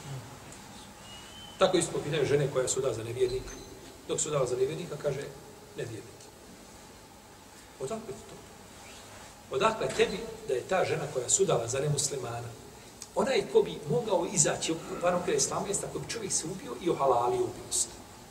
B: Tako isto pitaju žene koja su dala za nevjernika. Dok su dala za nevjernika, kaže nevjernik. Odakle to? Odakle tebi da je ta žena koja su dala za nemuslimana, onaj ko bi mogao izaći u varom kada islamu jest ako bi čovjek se ubio i ohalalio ubijstvo.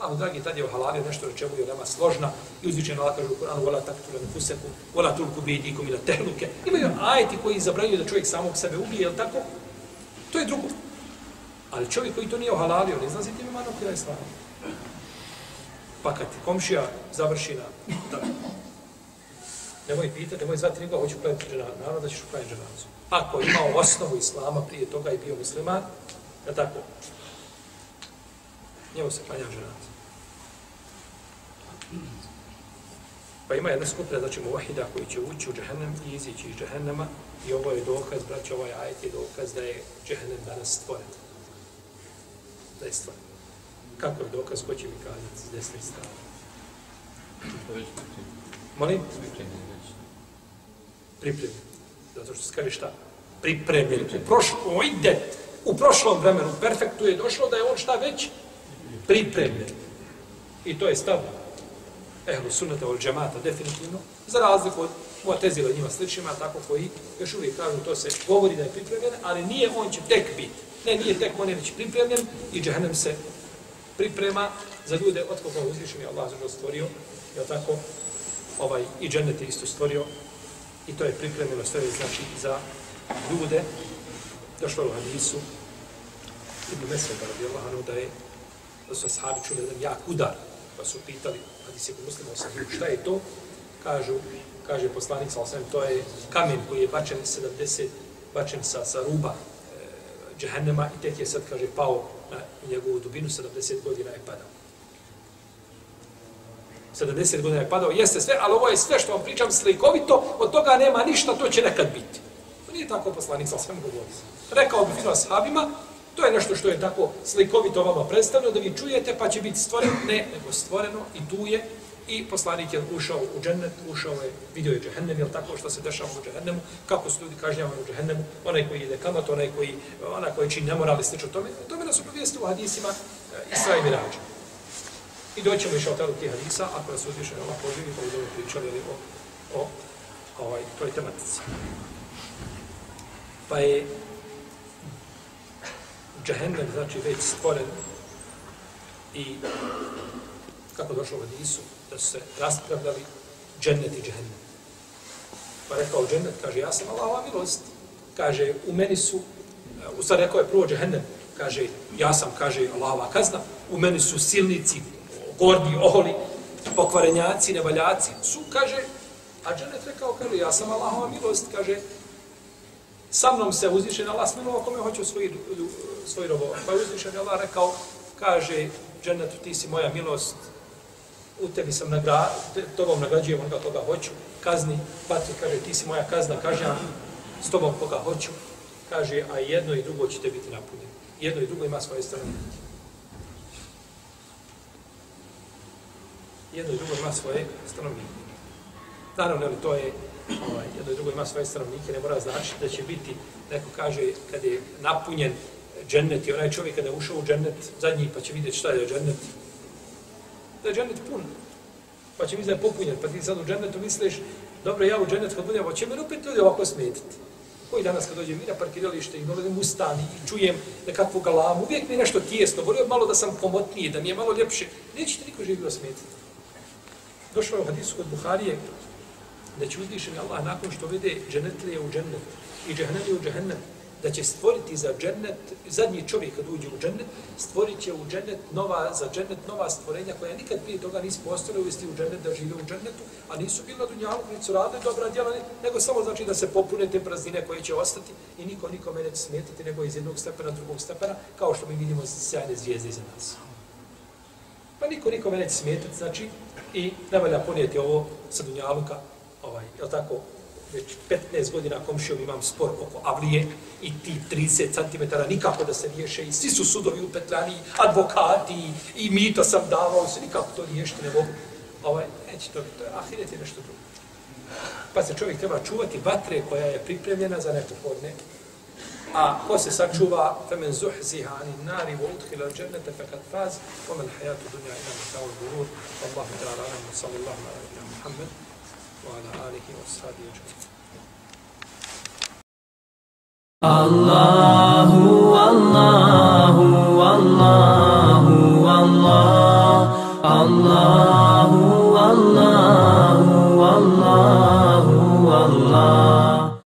B: Allahu dragi, tad je ohalalio nešto o čemu je nama složna i uzvičen Allah kaže u Kur'anu wala taqtulu anfusakum wala tulqu bi aydikum ila tahluke. Imaju ajeti koji zabranjuju da čovjek samog sebe ubije, jel tako? To je drugo. Ali čovjek koji to nije ohalalio, ne izlazi tim imanom koji je islamu. Pa kad komšija završi na tako, nemoj pitati, nemoj zvati nikoga, hoću klanjati dženazu, naravno da ćeš klanjati dženazu. Ako je imao osnovu islama prije toga i bio musliman, je tako, njemu se klanja dženazu. Pa ima jedna skupina, znači muvahida koji će ući u džehennem i izići iz džehennema i ovo je dokaz, braći, ovaj ajet je dokaz da je džehennem danas stvoren. Da je stvoren. Kako je dokaz, ko će mi kazati s desne strane? Molim? Pripremljen. Zato što se kaže šta? Pripremljen. U prošlom vremenu perfektu je došlo da je on šta već? Pripremljen. I to je stav ehlu sunnata wal džemata definitivno, za razliku od Mu'tezila njima sličnima, tako koji još uvijek kažu to se govori da je pripremljen, ali nije on će tek biti. Ne, nije tek, on je već pripremljen i džehennem se priprema za ljude od koga uzvišen je Allah zašto stvorio, je tako, i džennet je isto stvorio i to je pripremljeno sve, znači za ljude. Došlo u hadisu Ibn Mesveda radijallahu anhu da su ashabi čuli jedan jak udar, pa su pitali, hadis je kod Muslima o sahihu, šta je to? Kaže poslanik sallallahu alejhi ve sellem, to je kamen koji je bačen sa ruba džehennema i tek je sad, kaže, pao na njegovu dubinu, 70 godina je padao. 70 godina je padao, jeste sve, ali ovo je sve što vam pričam slikovito, od toga nema ništa, to će nekad biti. To nije tako poslanik sallallahu alejhi ve sellem govori. Rekao bi fino ashabima, to je nešto što je tako slikovito vama predstavljeno, da vi čujete, pa će biti stvoreno, ne, nego stvoreno i tu je. I poslanik je ušao u džennet, vidio je džehennem, jel tako što se dešava u džehennemu, kako su ljudi kažnjavani u džehennemu, onaj koji jede kamat, onaj koji čini nemoral i slično tome. Tome nas obavijesti u hadisima Isra i Mirađa. I doćemo išao tada u tih hadisa, ako nas uzviše Allah poživi, pa budemo pričali o toj tematici. Pa je džehennem, znači, već stvoren i kako došlo u hadisu, da su se raspravljali džennet i džehennem. Pa rekao džennet, kaže, ja sam Allahova milost. Kaže, u meni su, u stvari rekao je prvo džehennem, kaže, ja sam, kaže, Allahova kazna, u meni su silnici, gordi, oholi, pokvarenjaci, nevaljaci, su, kaže, a džennet rekao, kaže, ja sam Allahova milost, kaže, sa mnom se uzvišen Allah smilovao kome hoće svoj robova. Pa je uzvišen Allah rekao, kaže, džennetu, ti si moja milost, u tebi sam tobom nagrađujem onoga koga hoću, kazni, patri, kaže, ti si moja kazna, kažnjam s tobom koga hoću, kaže, a jedno i drugo ćete biti napunjeni. Jedno i drugo ima svoje stanovnike. Jedno i drugo ima svoje stanovnike. Naravno, ali to je, jedno i drugo ima svoje stanovnike, ne mora znači da će biti, neko kaže, kad je napunjen džennet i onaj čovjek kada je ušao u džennet zadnji, pa će vidjeti šta je džennet. Da je džennet pun, pa će vidjeti da je popunjen, pa ti sad u džennetu misliš, dobro, ja u džennet kad budem, će me opet ljudi ovako smetiti. Koji danas kad dođem i na parkiralište i dovedem u stan i čujem nekakvu galamu, uvijek mi je nešto tijesno, volio malo da sam komotniji, da mi je malo ljepše, nećete niko živio smetiti. Došlo je u hadisu kod Buharije, da će uzvišeni Allah nakon što vede džennetlije u džennet i džehennelije u džehennem, da će stvoriti za džennet, zadnji čovjek kad uđe u džennet, stvorit će u džennet za džennet nova stvorenja koja nikad prije toga nisu postojala uvesti u džennet, da žive u džennetu, a nisu bili na dunjalu, nisu radili dobra djela, nego samo znači da se popune te praznine koje će ostati i niko nikome neće smetiti, nego iz jednog stepena, drugog stepena, kao što mi vidimo sjajne zvijezde iza nas. Pa niko nikome neće smetiti, znači, i ne valja ponijeti ovo sa dunjaluka, jel tako, već 15 godina komšijom imam spor oko avlije i ti 30 cm nikako da se riješe i svi su sudovi upetljani, advokati i mito sam davao, se nikako to riješiti ne mogu. Neće to biti, ahiret je nešto drugo. Pa se čovjek treba čuvati vatre koja je pripremljena za nepohodne. A ko se sačuva, femen zuhziha anin nari wa udkhila al-jannata faqad faz, wa mal hayatu dunya illa mata'ul ghurur. Wallahu ta'ala a'lam, sallallahu alaihi wa Muhammad wa ala alihi wa sahbihi ajma'in.
A: Allah